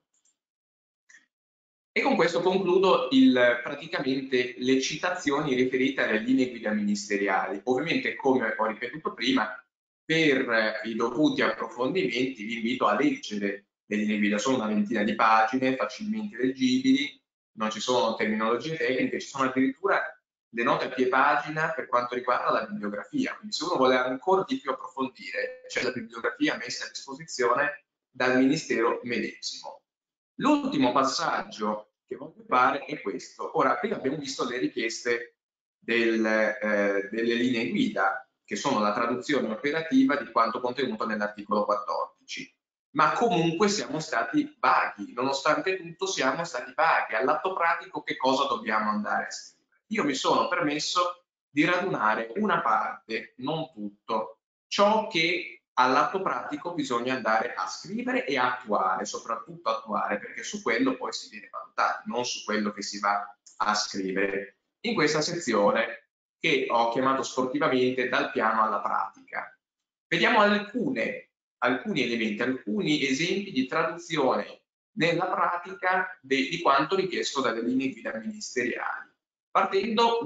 E con questo concludo praticamente le citazioni riferite alle linee guida ministeriali. Ovviamente, come ho ripetuto prima, per i dovuti approfondimenti vi invito a leggere le linee guida, sono una ventina di pagine, facilmente leggibili, non ci sono terminologie tecniche, ci sono addirittura le note a pie pagina per quanto riguarda la bibliografia. Quindi se uno vuole ancora di più approfondire, c'è la bibliografia messa a disposizione dal Ministero medesimo. L'ultimo passaggio che voglio fare è questo. Ora, prima abbiamo visto le richieste delle linee guida, che sono la traduzione operativa di quanto contenuto nell'articolo 14. Ma comunque siamo stati vaghi, nonostante tutto siamo stati vaghi. All'atto pratico che cosa dobbiamo andare a scrivere? Io mi sono permesso di radunare una parte, non tutto, ciò che all'atto pratico bisogna andare a scrivere e attuare, soprattutto attuare, perché su quello poi si viene valutato, non su quello che si va a scrivere. In questa sezione, che ho chiamato sportivamente dal piano alla pratica, vediamo alcuni elementi, alcuni esempi di traduzione nella pratica di quanto richiesto dalle linee guida ministeriali. Partendo,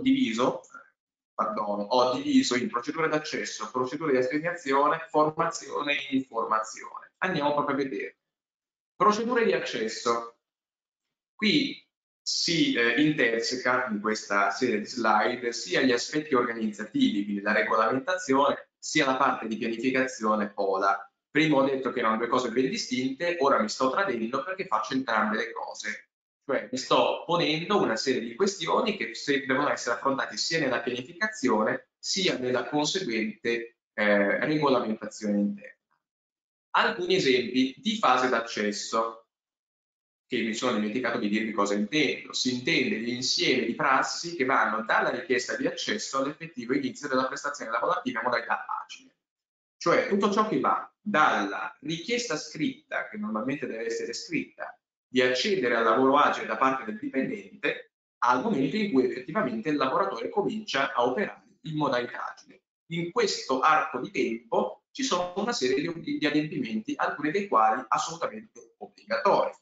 ho diviso in procedure d'accesso, procedure di assegnazione, formazione e informazione. Andiamo proprio a vedere. Procedure di accesso. Qui si interseca in questa serie di slide sia gli aspetti organizzativi, quindi la regolamentazione, sia la parte di pianificazione POLA. Prima ho detto che erano due cose ben distinte, ora mi sto tradendo perché faccio entrambe le cose. Cioè mi sto ponendo una serie di questioni che devono essere affrontate sia nella pianificazione sia nella conseguente regolamentazione interna. Alcuni esempi di fase d'accesso, che mi sono dimenticato di dirvi cosa intendo. Si intende l'insieme di prassi che vanno dalla richiesta di accesso all'effettivo inizio della prestazione lavorativa in modalità agile. Cioè tutto ciò che va dalla richiesta scritta, che normalmente deve essere scritta, di accedere al lavoro agile da parte del dipendente, al momento in cui effettivamente il lavoratore comincia a operare in modalità agile. In questo arco di tempo ci sono una serie di adempimenti, alcuni dei quali assolutamente obbligatori.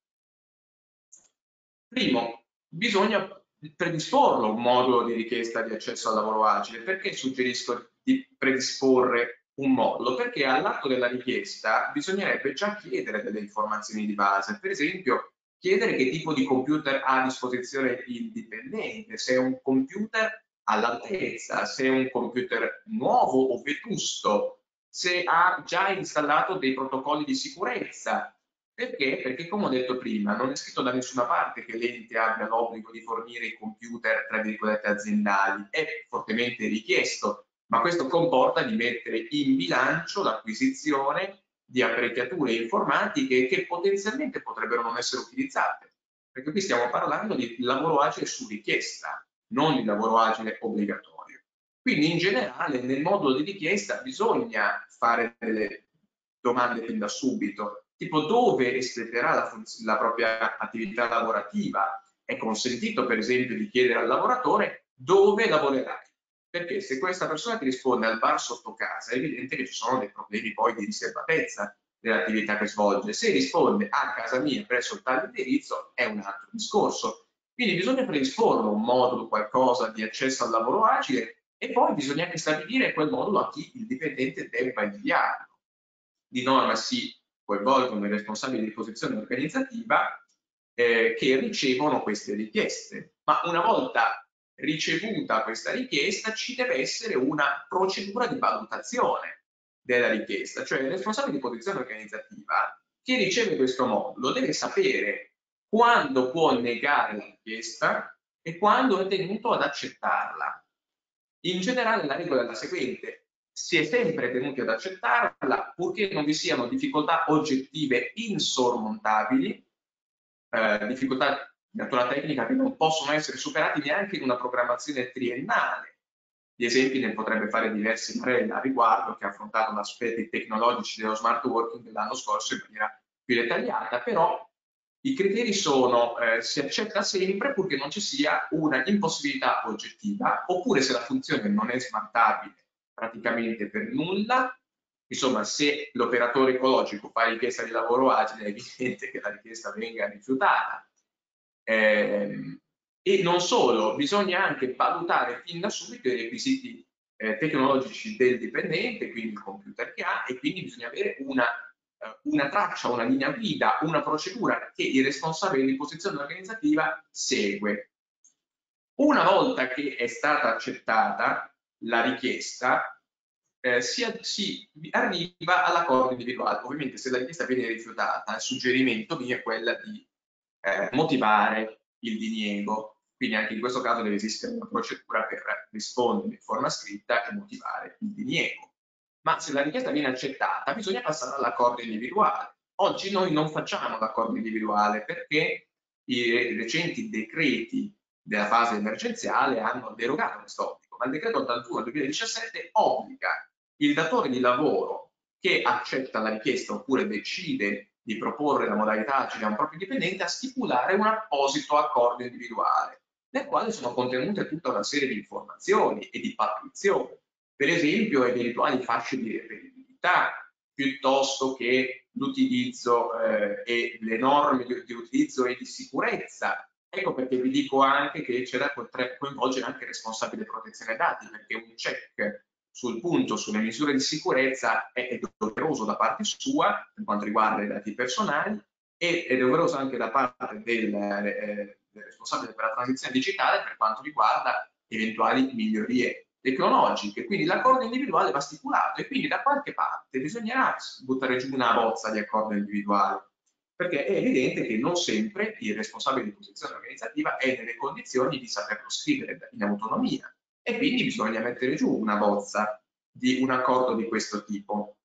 Primo, bisogna predisporlo un modulo di richiesta di accesso al lavoro agile. Perché suggerisco di predisporre un modulo? Perché all'atto della richiesta bisognerebbe già chiedere delle informazioni di base. Per esempio, chiedere che tipo di computer ha a disposizione il dipendente, se è un computer all'altezza, se è un computer nuovo o vetusto, se ha già installato dei protocolli di sicurezza. Perché? Perché come ho detto prima, non è scritto da nessuna parte che l'ente abbia l'obbligo di fornire i computer, tra virgolette, aziendali. È fortemente richiesto, ma questo comporta di mettere in bilancio l'acquisizione di apparecchiature informatiche che potenzialmente potrebbero non essere utilizzate. Perché qui stiamo parlando di lavoro agile su richiesta, non di lavoro agile obbligatorio. Quindi in generale nel modulo di richiesta bisogna fare delle domande fin da subito, tipo dove espleterà la propria attività lavorativa. È consentito per esempio di chiedere al lavoratore dove lavorerai, perché se questa persona ti risponde al bar sotto casa è evidente che ci sono dei problemi poi di riservatezza dell'attività che svolge. Se risponde a casa mia presso tale indirizzo è un altro discorso. Quindi bisogna predisporre un modulo, qualcosa di accesso al lavoro agile, e poi bisogna anche stabilire quel modulo a chi il dipendente debba inviarlo. Di norma si coinvolgono i responsabili di posizione organizzativa che ricevono queste richieste. Ma una volta ricevuta questa richiesta ci deve essere una procedura di valutazione della richiesta, cioè il responsabile di posizione organizzativa che riceve questo modulo deve sapere quando può negare la richiesta e quando è tenuto ad accettarla. In generale la regola è la seguente: si è sempre tenuti ad accettarla purché non vi siano difficoltà oggettive insormontabili, difficoltà di natura tecnica che non possono essere superate neanche in una programmazione triennale. Di esempi ne potrebbe fare diversi Marella a riguardo, che ha affrontato aspetti tecnologici dello smart working l'anno scorso in maniera più dettagliata, però i criteri sono si accetta sempre purché non ci sia una impossibilità oggettiva, oppure se la funzione non è smartabile praticamente per nulla. Insomma, se l'operatore ecologico fa richiesta di lavoro agile, è evidente che la richiesta venga rifiutata. E non solo, bisogna anche valutare fin da subito i requisiti tecnologici del dipendente, quindi il computer che ha, e quindi bisogna avere una traccia, una linea guida, una procedura che il responsabile di posizione organizzativa segue. Una volta che è stata accettata la richiesta, si arriva all'accordo individuale. Ovviamente se la richiesta viene rifiutata, il suggerimento mio è quello di motivare il diniego. Quindi anche in questo caso deve esistere una procedura per rispondere in forma scritta e motivare il diniego. Ma se la richiesta viene accettata, bisogna passare all'accordo individuale. Oggi noi non facciamo l'accordo individuale perché i recenti decreti della fase emergenziale hanno derogato questo obbligo, ma il decreto 81 del 2017 obbliga il datore di lavoro che accetta la richiesta oppure decide di proporre la modalità agile a un proprio dipendente a stipulare un apposito accordo individuale, nel quale sono contenute tutta una serie di informazioni e di pattuizioni, per esempio eventuali fasce di reperibilità, piuttosto che l'utilizzo e le norme di utilizzo e di sicurezza. Ecco perché vi dico anche che c'è da coinvolgere anche il responsabile protezione dati, perché un check sul punto, sulle misure di sicurezza è doveroso da parte sua per quanto riguarda i dati personali e è doveroso anche da parte del responsabile per la transizione digitale per quanto riguarda eventuali migliorie tecnologiche. Quindi l'accordo individuale va stipulato e quindi da qualche parte bisognerà buttare giù una bozza di accordo individuale, perché è evidente che non sempre il responsabile di posizione organizzativa è nelle condizioni di saperlo scrivere in autonomia e quindi bisogna mettere giù una bozza di un accordo di questo tipo.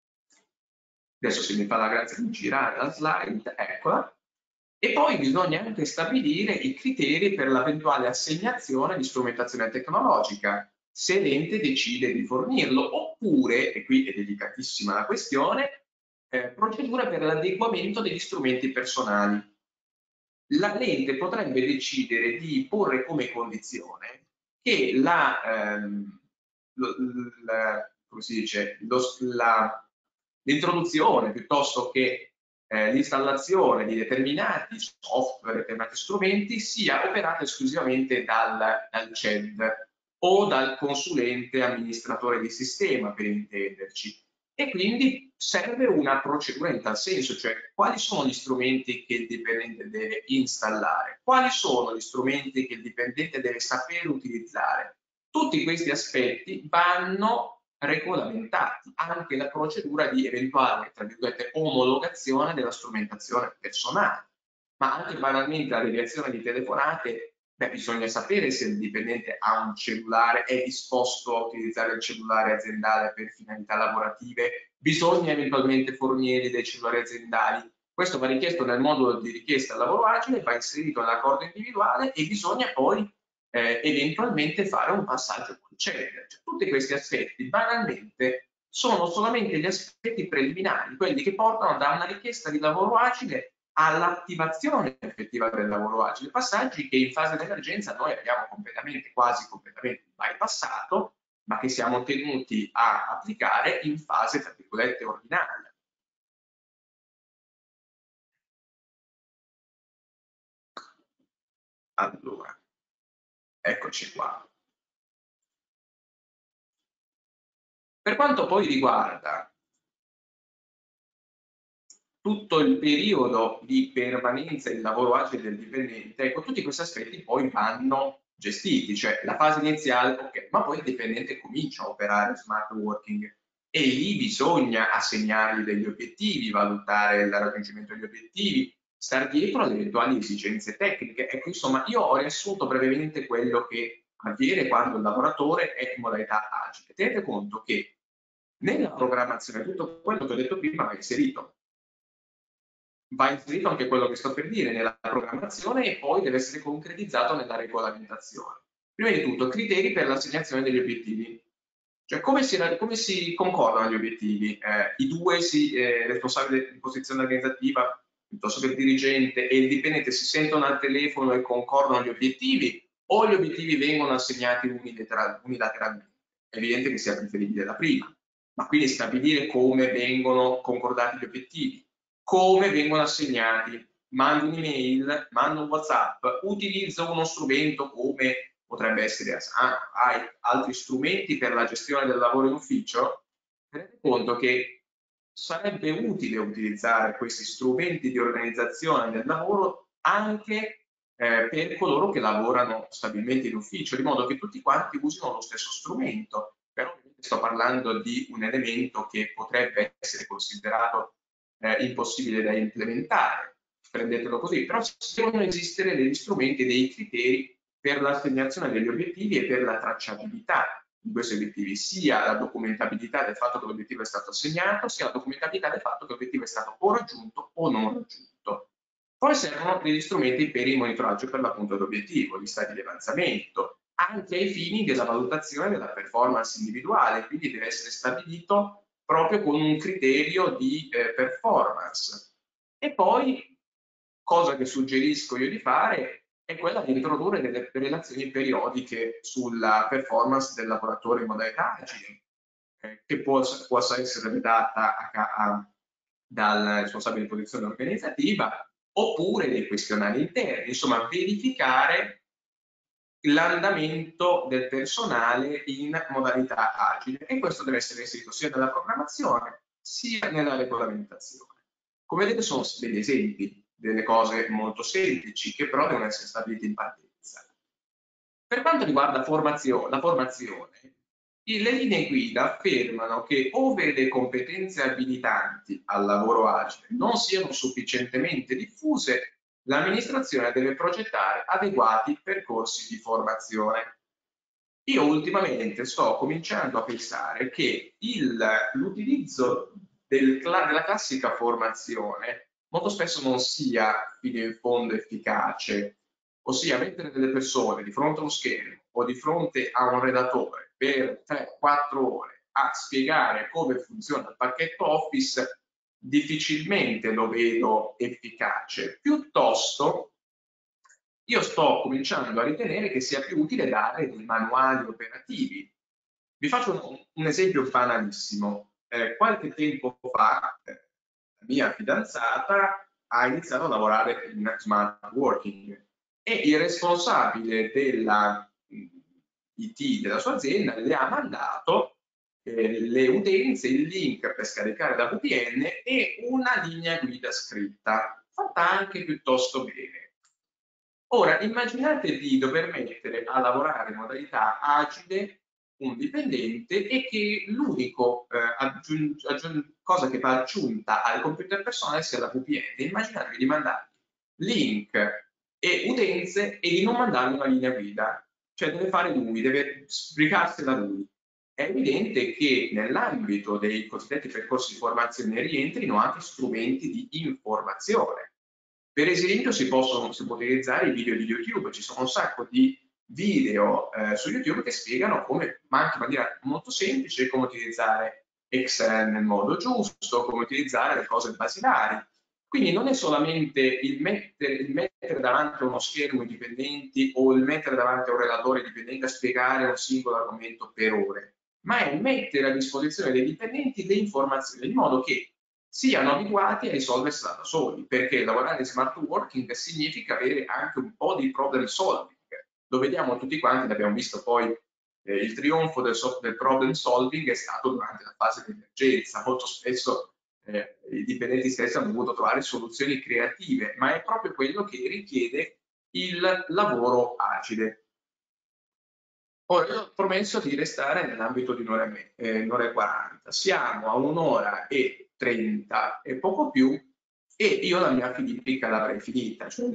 Adesso se mi fa la grazia di girare la slide, eccola. E poi bisogna anche stabilire i criteri per l'eventuale assegnazione di strumentazione tecnologica, se l'ente decide di fornirlo, oppure, e qui è delicatissima la questione, procedura per l'adeguamento degli strumenti personali. L'ente potrebbe decidere di porre come condizione che l'introduzione piuttosto che l'installazione di determinati software, determinati strumenti sia operata esclusivamente dal CED o dal consulente amministratore di sistema, per intenderci. E quindi serve una procedura in tal senso, cioè quali sono gli strumenti che il dipendente deve installare, quali sono gli strumenti che il dipendente deve sapere utilizzare. Tutti questi aspetti vanno regolamentati, anche la procedura di eventuale, tra virgolette, omologazione della strumentazione personale, ma anche banalmente la deviazione di telefonate. Bisogna sapere se il dipendente ha un cellulare, è disposto a utilizzare il cellulare aziendale per finalità lavorative, bisogna eventualmente fornire dei cellulari aziendali. Questo va richiesto nel modulo di richiesta al lavoro agile, va inserito nell'accordo individuale e bisogna poi eventualmente fare un passaggio col CED. Cioè, tutti questi aspetti banalmente sono solamente gli aspetti preliminari, quelli che portano da una richiesta di lavoro agile all'attivazione effettiva del lavoro agile, passaggi che in fase di emergenza noi abbiamo quasi completamente bypassato, ma che siamo tenuti a applicare in fase, tra virgolette, ordinaria. Allora, eccoci qua. Per quanto poi riguarda tutto il periodo di permanenza del lavoro agile del dipendente, ecco, tutti questi aspetti poi vanno gestiti, cioè la fase iniziale, ok, ma poi il dipendente comincia a operare smart working e lì bisogna assegnargli degli obiettivi, valutare il raggiungimento degli obiettivi, star dietro alle eventuali esigenze tecniche. Ecco, insomma, io ho riassunto brevemente quello che avviene quando il lavoratore è in modalità agile. Tenete conto che Nella programmazione tutto quello che ho detto prima va inserito. Va inserito anche quello che sto per dire nella programmazione e poi deve essere concretizzato nella regolamentazione. Prima di tutto, criteri per l'assegnazione degli obiettivi. Cioè, come si concordano gli obiettivi? I due responsabili di posizione organizzativa, piuttosto che il dirigente e il dipendente, si sentono al telefono e concordano gli obiettivi, o gli obiettivi vengono assegnati unilateralmente? È evidente che sia preferibile la prima, ma quindi stabilire come vengono concordati gli obiettivi, come vengono assegnati, mando un'email, mando un WhatsApp, utilizzo uno strumento come potrebbe essere hai altri strumenti per la gestione del lavoro in ufficio, tenete conto che sarebbe utile utilizzare questi strumenti di organizzazione del lavoro anche per coloro che lavorano stabilmente in ufficio, di modo che tutti quanti usino lo stesso strumento. Però sto parlando di un elemento che potrebbe essere considerato impossibile da implementare, prendetelo così, però devono esistere degli strumenti e dei criteri per l'assegnazione degli obiettivi e per la tracciabilità di questi obiettivi, sia la documentabilità del fatto che l'obiettivo è stato assegnato, sia la documentabilità del fatto che l'obiettivo è stato o raggiunto o non raggiunto. Poi servono degli strumenti per il monitoraggio per l'appunto d'obiettivo, gli stati di avanzamento, anche ai fini della valutazione della performance individuale, quindi deve essere stabilito proprio con un criterio di performance. E poi, cosa che suggerisco io di fare, è quella di introdurre delle relazioni periodiche sulla performance del lavoratore in modalità agile, che possa essere redata dal responsabile di posizione organizzativa, oppure dei questionari interni, insomma verificare l'andamento del personale in modalità agile, e questo deve essere inserito sia nella programmazione sia nella regolamentazione. Come vedete sono degli esempi, delle cose molto semplici che però devono essere stabilite in partenza. Per quanto riguarda la formazione, le linee guida affermano che ove le competenze abilitanti al lavoro agile non siano sufficientemente diffuse, l'amministrazione deve progettare adeguati percorsi di formazione. Io ultimamente sto cominciando a pensare che l'utilizzo della classica formazione molto spesso non sia fino in fondo efficace, ossia mettere delle persone di fronte a uno schermo o di fronte a un redattore per 3-4 ore a spiegare come funziona il pacchetto Office difficilmente lo vedo efficace. Piuttosto io sto cominciando a ritenere che sia più utile dare dei manuali operativi. Vi faccio un esempio banalissimo. Qualche tempo fa la mia fidanzata ha iniziato a lavorare in smart working e il responsabile della IT della sua azienda le ha mandato le utenze, il link per scaricare da VPN e una linea guida scritta, fatta anche piuttosto bene. Ora, immaginate di dover mettere a lavorare in modalità agile un dipendente e che l'unico cosa che va aggiunta al computer personale sia la VPN. Immaginatevi di mandargli link e utenze e di non mandargli una linea guida. Cioè deve fare lui, deve sbrigarsela lui. È evidente che nell'ambito dei cosiddetti percorsi di formazione rientrino anche strumenti di informazione. Per esempio si può utilizzare i video di YouTube, ci sono un sacco di video su YouTube che spiegano come, ma anche in maniera molto semplice, come utilizzare Excel nel modo giusto, come utilizzare le cose basilari. Quindi non è solamente il mettere davanti a uno schermo i dipendenti o il mettere davanti a un relatore dipendente a spiegare un singolo argomento per ore, ma è mettere a disposizione dei dipendenti le informazioni in modo che siano abituati a risolversela da soli, perché lavorare in smart working significa avere anche un po' di problem solving. Lo vediamo tutti quanti, l'abbiamo visto poi, il trionfo del problem solving è stato durante la fase di emergenza. Molto spesso i dipendenti stessi hanno dovuto trovare soluzioni creative, ma è proprio quello che richiede il lavoro agile. Ora, io ho promesso di restare nell'ambito di un'ora e 40. Siamo a un'ora e 30 e poco più, e io la mia filippica l'avrei finita, cioè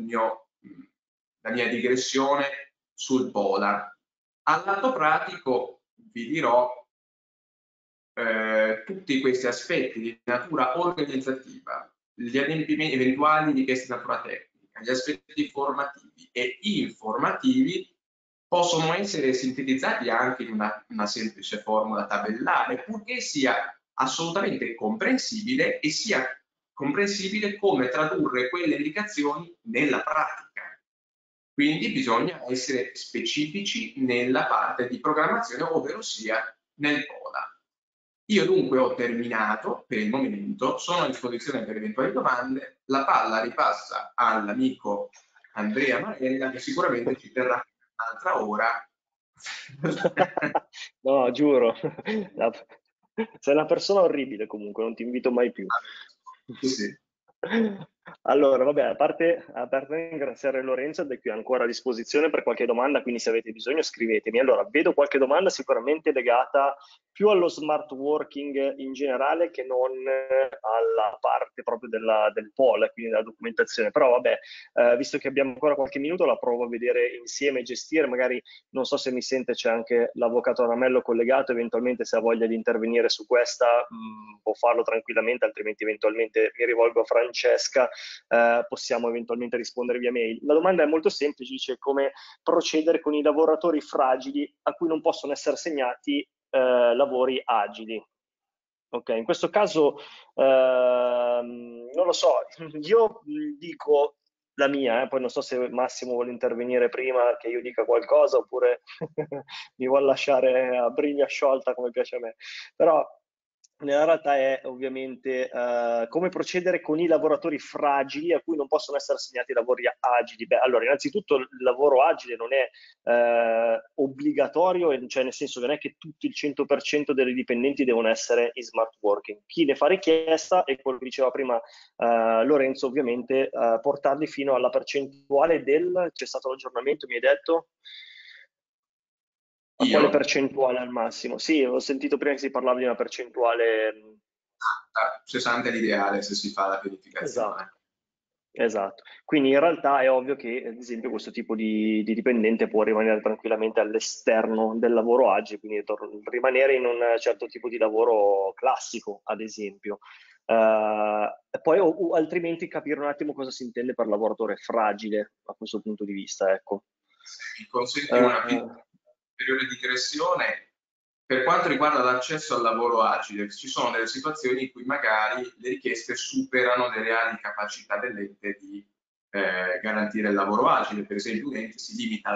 la mia digressione sul Polar. Al lato pratico vi dirò tutti questi aspetti di natura organizzativa, gli adempimenti eventuali richiesti di natura tecnica, gli aspetti formativi e informativi possono essere sintetizzati anche in una semplice formula tabellare, purché sia assolutamente comprensibile e sia comprensibile come tradurre quelle indicazioni nella pratica. Quindi bisogna essere specifici nella parte di programmazione, ovvero sia nel PODA. Io dunque ho terminato per il momento, sono a disposizione per eventuali domande, la palla ripassa all'amico Andrea Marella che sicuramente ci terrà un'altra ora. No, giuro. Sei una persona orribile comunque, non ti invito mai più. Sì. Allora, vabbè, a parte ringraziare Lorenzo ed è qui ancora a disposizione per qualche domanda, quindi se avete bisogno scrivetemi. Allora, vedo qualche domanda sicuramente legata più allo smart working in generale che non alla parte proprio del POL, quindi della documentazione. Però vabbè, visto che abbiamo ancora qualche minuto, la provo a vedere insieme e gestire. Magari non so se mi sente, c'è anche l'avvocato Ramello collegato, eventualmente se ha voglia di intervenire su questa può farlo tranquillamente, altrimenti eventualmente mi rivolgo a Francesca, possiamo eventualmente rispondere via mail. La domanda è molto semplice, dice come procedere con i lavoratori fragili a cui non possono essere assegnati lavori agili. Ok, in questo caso non lo so, io dico la mia, poi non so se Massimo vuole intervenire prima che io dica qualcosa oppure mi vuole lasciare a briglia sciolta come piace a me, però nella realtà è ovviamente come procedere con i lavoratori fragili a cui non possono essere assegnati lavori agili. Beh, allora, innanzitutto il lavoro agile non è obbligatorio, cioè nel senso che non è che tutti il 100% dei dipendenti devono essere in smart working. Chi ne fa richiesta, e quello che diceva prima Lorenzo, ovviamente portarli fino alla percentuale c'è stato l'aggiornamento, mi hai detto? A quale Io? percentuale al massimo? Sì, ho sentito prima che si parlava di una percentuale. 60 è l'ideale se si fa la Esatto, pianificazione. esatto. Quindi in realtà è ovvio che, ad esempio, questo tipo di dipendente può rimanere tranquillamente all'esterno del lavoro agile, quindi rimanere in un certo tipo di lavoro classico, ad esempio. E poi altrimenti capire un attimo cosa si intende per lavoratore fragile a questo punto di vista, ecco. Se mi consenti una Eh, piccola ulteriore digressione, per quanto riguarda l'accesso al lavoro agile, ci sono delle situazioni in cui magari le richieste superano le reali capacità dell'ente di garantire il lavoro agile. Per esempio, un ente si limita al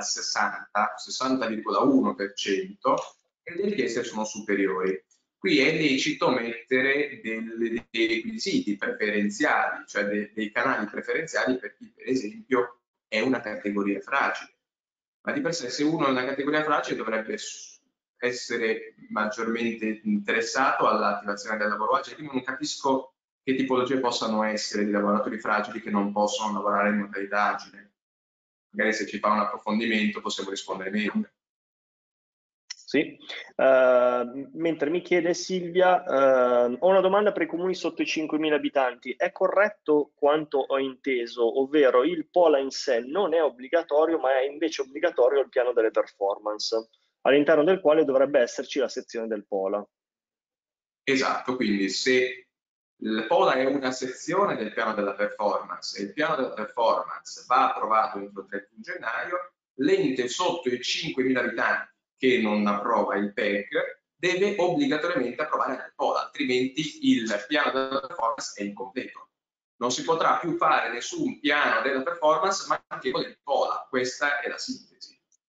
60,1% e le richieste sono superiori. Qui è lecito mettere dei requisiti preferenziali, cioè dei canali preferenziali per chi, per esempio, è una categoria fragile. Ma di per sé, se uno è una categoria fragile, dovrebbe essere maggiormente interessato all'attivazione del lavoro agile. Io non capisco che tipologie possano essere di lavoratori fragili che non possono lavorare in modalità agile. Magari se ci fa un approfondimento possiamo rispondere meglio. Sì, mentre mi chiede Silvia, ho una domanda per i comuni sotto i 5.000 abitanti. È corretto quanto ho inteso, ovvero il POLA in sé non è obbligatorio, ma è invece obbligatorio il piano delle performance, all'interno del quale dovrebbe esserci la sezione del POLA. Esatto, quindi se il POLA è una sezione del piano della performance e il piano della performance va approvato entro il 31 gennaio, l'ente sotto i 5.000 abitanti che non approva il PEC deve obbligatoriamente approvare il POLA, altrimenti il piano della performance è incompleto. Non si potrà più fare nessun piano della performance manchevole di POLA, questa è la sintesi.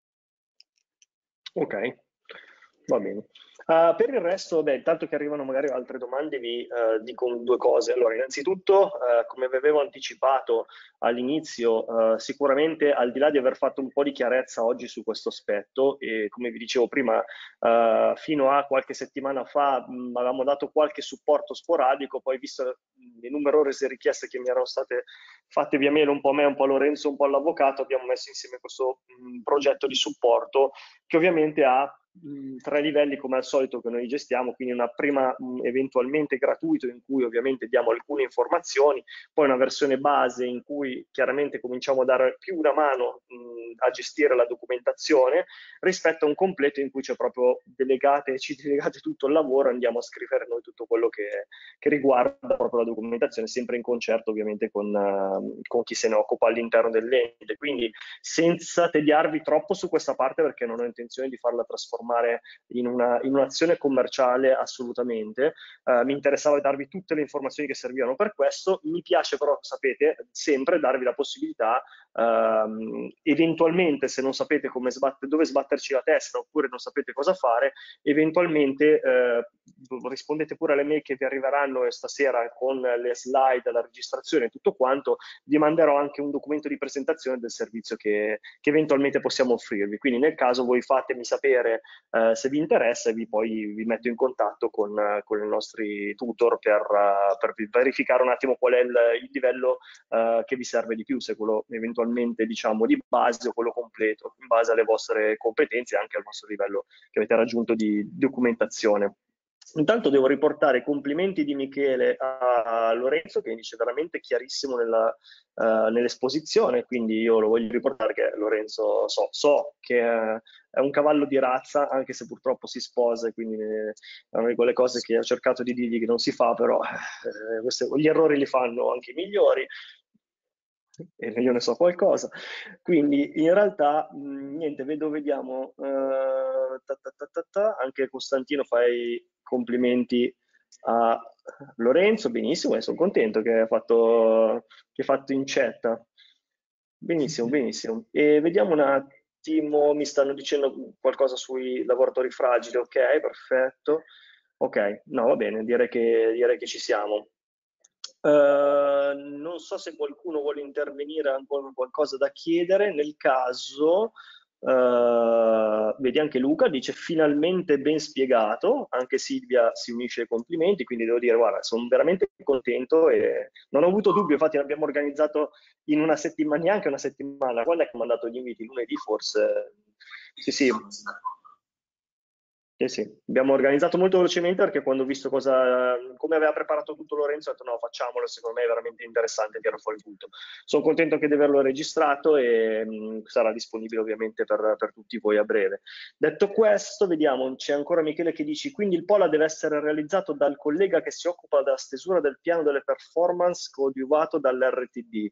Ok, va bene. Per il resto, beh, intanto che arrivano magari altre domande, vi dico due cose. Allora, innanzitutto, come vi avevo anticipato all'inizio, sicuramente al di là di aver fatto un po' di chiarezza oggi su questo aspetto, e come vi dicevo prima, fino a qualche settimana fa avevamo dato qualche supporto sporadico, poi visto le numerose richieste che mi erano state fatte via mail, un po' a me, un po' a Lorenzo, un po' all'avvocato, abbiamo messo insieme questo progetto di supporto che ovviamente ha 3 livelli come al solito che noi gestiamo, quindi una prima eventualmente gratuito in cui ovviamente diamo alcune informazioni, poi una versione base in cui chiaramente cominciamo a dare più una mano a gestire la documentazione, rispetto a un completo in cui c'è proprio ci delegate tutto il lavoro, andiamo a scrivere noi tutto quello che riguarda proprio la documentazione, sempre in concerto ovviamente con chi se ne occupa all'interno dell'ente. Quindi senza tediarvi troppo su questa parte, perché non ho intenzione di farla trasformare in un'azione commerciale assolutamente. Mi interessava darvi tutte le informazioni che servivano per questo. Mi piace però, sapete, sempre darvi la possibilità, eventualmente se non sapete dove sbatterci la testa oppure non sapete cosa fare, eventualmente rispondete pure alle mail che vi arriveranno stasera con le slide, la registrazione e tutto quanto. Vi manderò anche un documento di presentazione del servizio che eventualmente possiamo offrirvi. Quindi nel caso voi fatemi sapere se vi interessa e poi vi metto in contatto con i nostri tutor per verificare un attimo qual è il livello che vi serve di più, se quello eventualmente diciamo di base o quello completo, in base alle vostre competenze e anche al vostro livello che avete raggiunto di documentazione. Intanto devo riportare i complimenti di Michele a Lorenzo, che dice veramente chiarissimo nell'esposizione, quindi io lo voglio riportare che Lorenzo so che è un cavallo di razza, anche se purtroppo si sposa, quindi è una di quelle cose che ho cercato di dirgli che non si fa, però gli errori li fanno anche i migliori, e io ne so qualcosa. Quindi in realtà niente, vediamo, anche Costantino fa i complimenti a Lorenzo, benissimo, e sono contento che hai fatto incetta. Benissimo, benissimo. E vediamo un attimo, mi stanno dicendo qualcosa sui lavoratori fragili, ok, perfetto. Ok, no, va bene, direi che ci siamo. Non so se qualcuno vuole intervenire, ha ancora qualcosa da chiedere. Nel caso, vedi anche Luca dice finalmente ben spiegato, anche Silvia si unisce ai complimenti, quindi devo dire, guarda, sono veramente contento e non ho avuto dubbio, infatti l'abbiamo organizzato in una settimana, neanche una settimana. Quando è che ho mandato gli inviti? Lunedì forse? Sì, sì. Sì, abbiamo organizzato molto velocemente perché quando ho visto come aveva preparato tutto Lorenzo, ho detto no, facciamolo, secondo me è veramente interessante tirare fuori tutto. Sono contento di averlo registrato e sarà disponibile ovviamente per tutti voi a breve. Detto questo, vediamo, c'è ancora Michele che dice, quindi il POLA deve essere realizzato dal collega che si occupa della stesura del piano delle performance coadiuvato dall'RTD.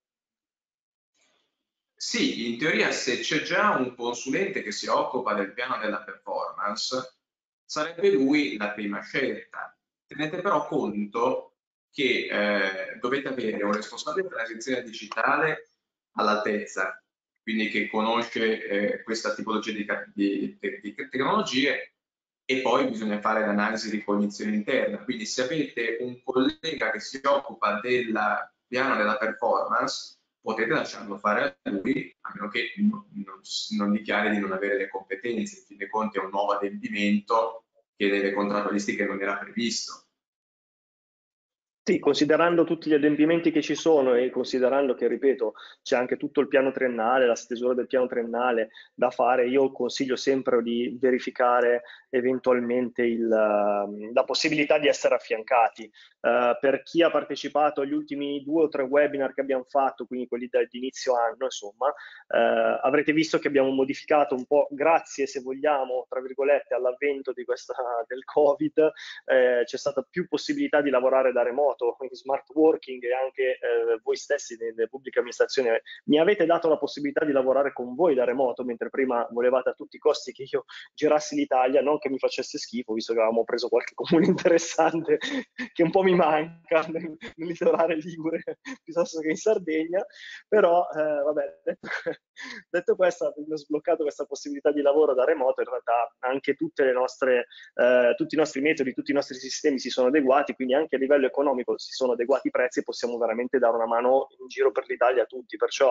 Sì, in teoria se c'è già un consulente che si occupa del piano della performance, sarebbe lui la prima scelta. Tenete però conto che dovete avere un responsabile della transizione digitale all'altezza, quindi che conosce questa tipologia di tecnologie, e poi bisogna fare l'analisi di cognizione interna. Quindi se avete un collega che si occupa del piano della performance, potete lasciarlo fare a lui, a meno che non dichiari di non avere le competenze. In fin dei conti è un nuovo adempimento che nelle contrattualistiche non era previsto. Sì, considerando tutti gli adempimenti che ci sono e considerando che, ripeto, c'è anche tutto il piano triennale, la stesura del piano triennale da fare, io consiglio sempre di verificare eventualmente la possibilità di essere affiancati. Per chi ha partecipato agli ultimi 2 o 3 webinar che abbiamo fatto, quindi quelli di inizio anno, insomma, avrete visto che abbiamo modificato un po', grazie se vogliamo, tra virgolette, all'avvento del Covid, c'è stata più possibilità di lavorare da remoto, quindi smart working, e anche voi stessi nelle pubbliche amministrazioni mi avete dato la possibilità di lavorare con voi da remoto, mentre prima volevate a tutti i costi che io girassi l'Italia, non che mi facesse schifo, visto che avevamo preso qualche comune interessante che un po' mi manca nel litorale ligure piuttosto che in Sardegna, però vabbè, detto questo, abbiamo sbloccato questa possibilità di lavoro da remoto, in realtà anche tutti i nostri metodi, tutti i nostri sistemi si sono adeguati, quindi anche a livello economico si sono adeguati i prezzi e possiamo veramente dare una mano in giro per l'Italia a tutti. Perciò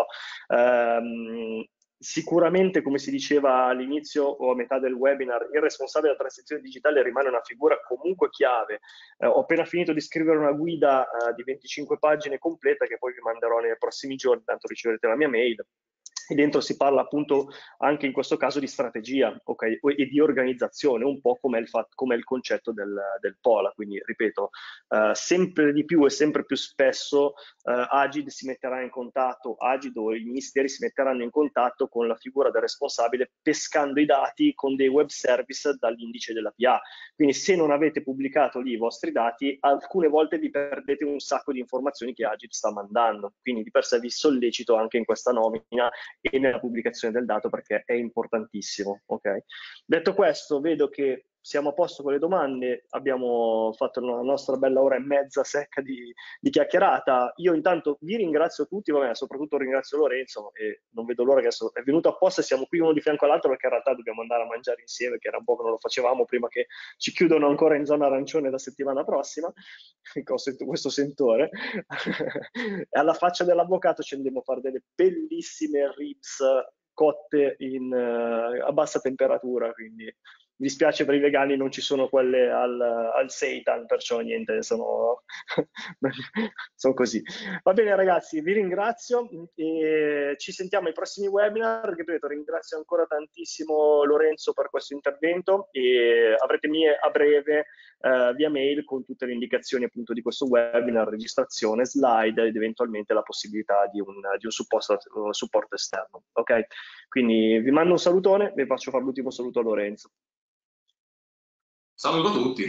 sicuramente, come si diceva all'inizio o a metà del webinar, il responsabile della transizione digitale rimane una figura comunque chiave. Ho appena finito di scrivere una guida di 25 pagine completa che poi vi manderò nei prossimi giorni, tanto riceverete la mia mail, E dentro si parla appunto anche in questo caso di strategia, ok, e di organizzazione, un po' come il concetto del POLA. Quindi, ripeto, sempre di più e sempre più spesso Agid si metterà in contatto, Agid o i ministeri si metteranno in contatto con la figura del responsabile, pescando i dati con dei web service dall'indice della PA. Quindi se non avete pubblicato lì i vostri dati, alcune volte vi perdete un sacco di informazioni che Agid sta mandando. Quindi di per sé vi sollecito anche in questa nomina e nella pubblicazione del dato, perché è importantissimo. Okay? Detto questo, vedo che siamo a posto con le domande, abbiamo fatto una nostra bella ora e mezza secca di chiacchierata. Io intanto vi ringrazio tutti, vabbè, soprattutto ringrazio Lorenzo, e non vedo l'ora che adesso è venuto apposta e siamo qui uno di fianco all'altro, perché in realtà dobbiamo andare a mangiare insieme, che era un po' che non lo facevamo prima che ci chiudono ancora in zona arancione la settimana prossima. Ho sentito questo sentore. E alla faccia dell'avvocato ci andiamo a fare delle bellissime ribs cotte a bassa temperatura, quindi mi dispiace per i vegani, non ci sono quelle al seitan, perciò niente, sono così. Va bene ragazzi, vi ringrazio e ci sentiamo ai prossimi webinar. Ripeto, ringrazio ancora tantissimo Lorenzo per questo intervento, e avrete a breve via mail con tutte le indicazioni appunto di questo webinar, registrazione, slide ed eventualmente la possibilità di un supporto esterno. Ok? Quindi vi mando un salutone, vi faccio fare l'ultimo saluto a Lorenzo. Saluto tutti.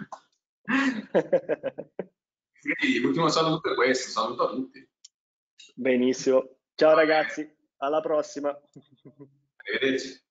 Sì, l'ultimo saluto è questo, saluto a tutti. Benissimo. Ciao ragazzi, alla prossima. Arrivederci.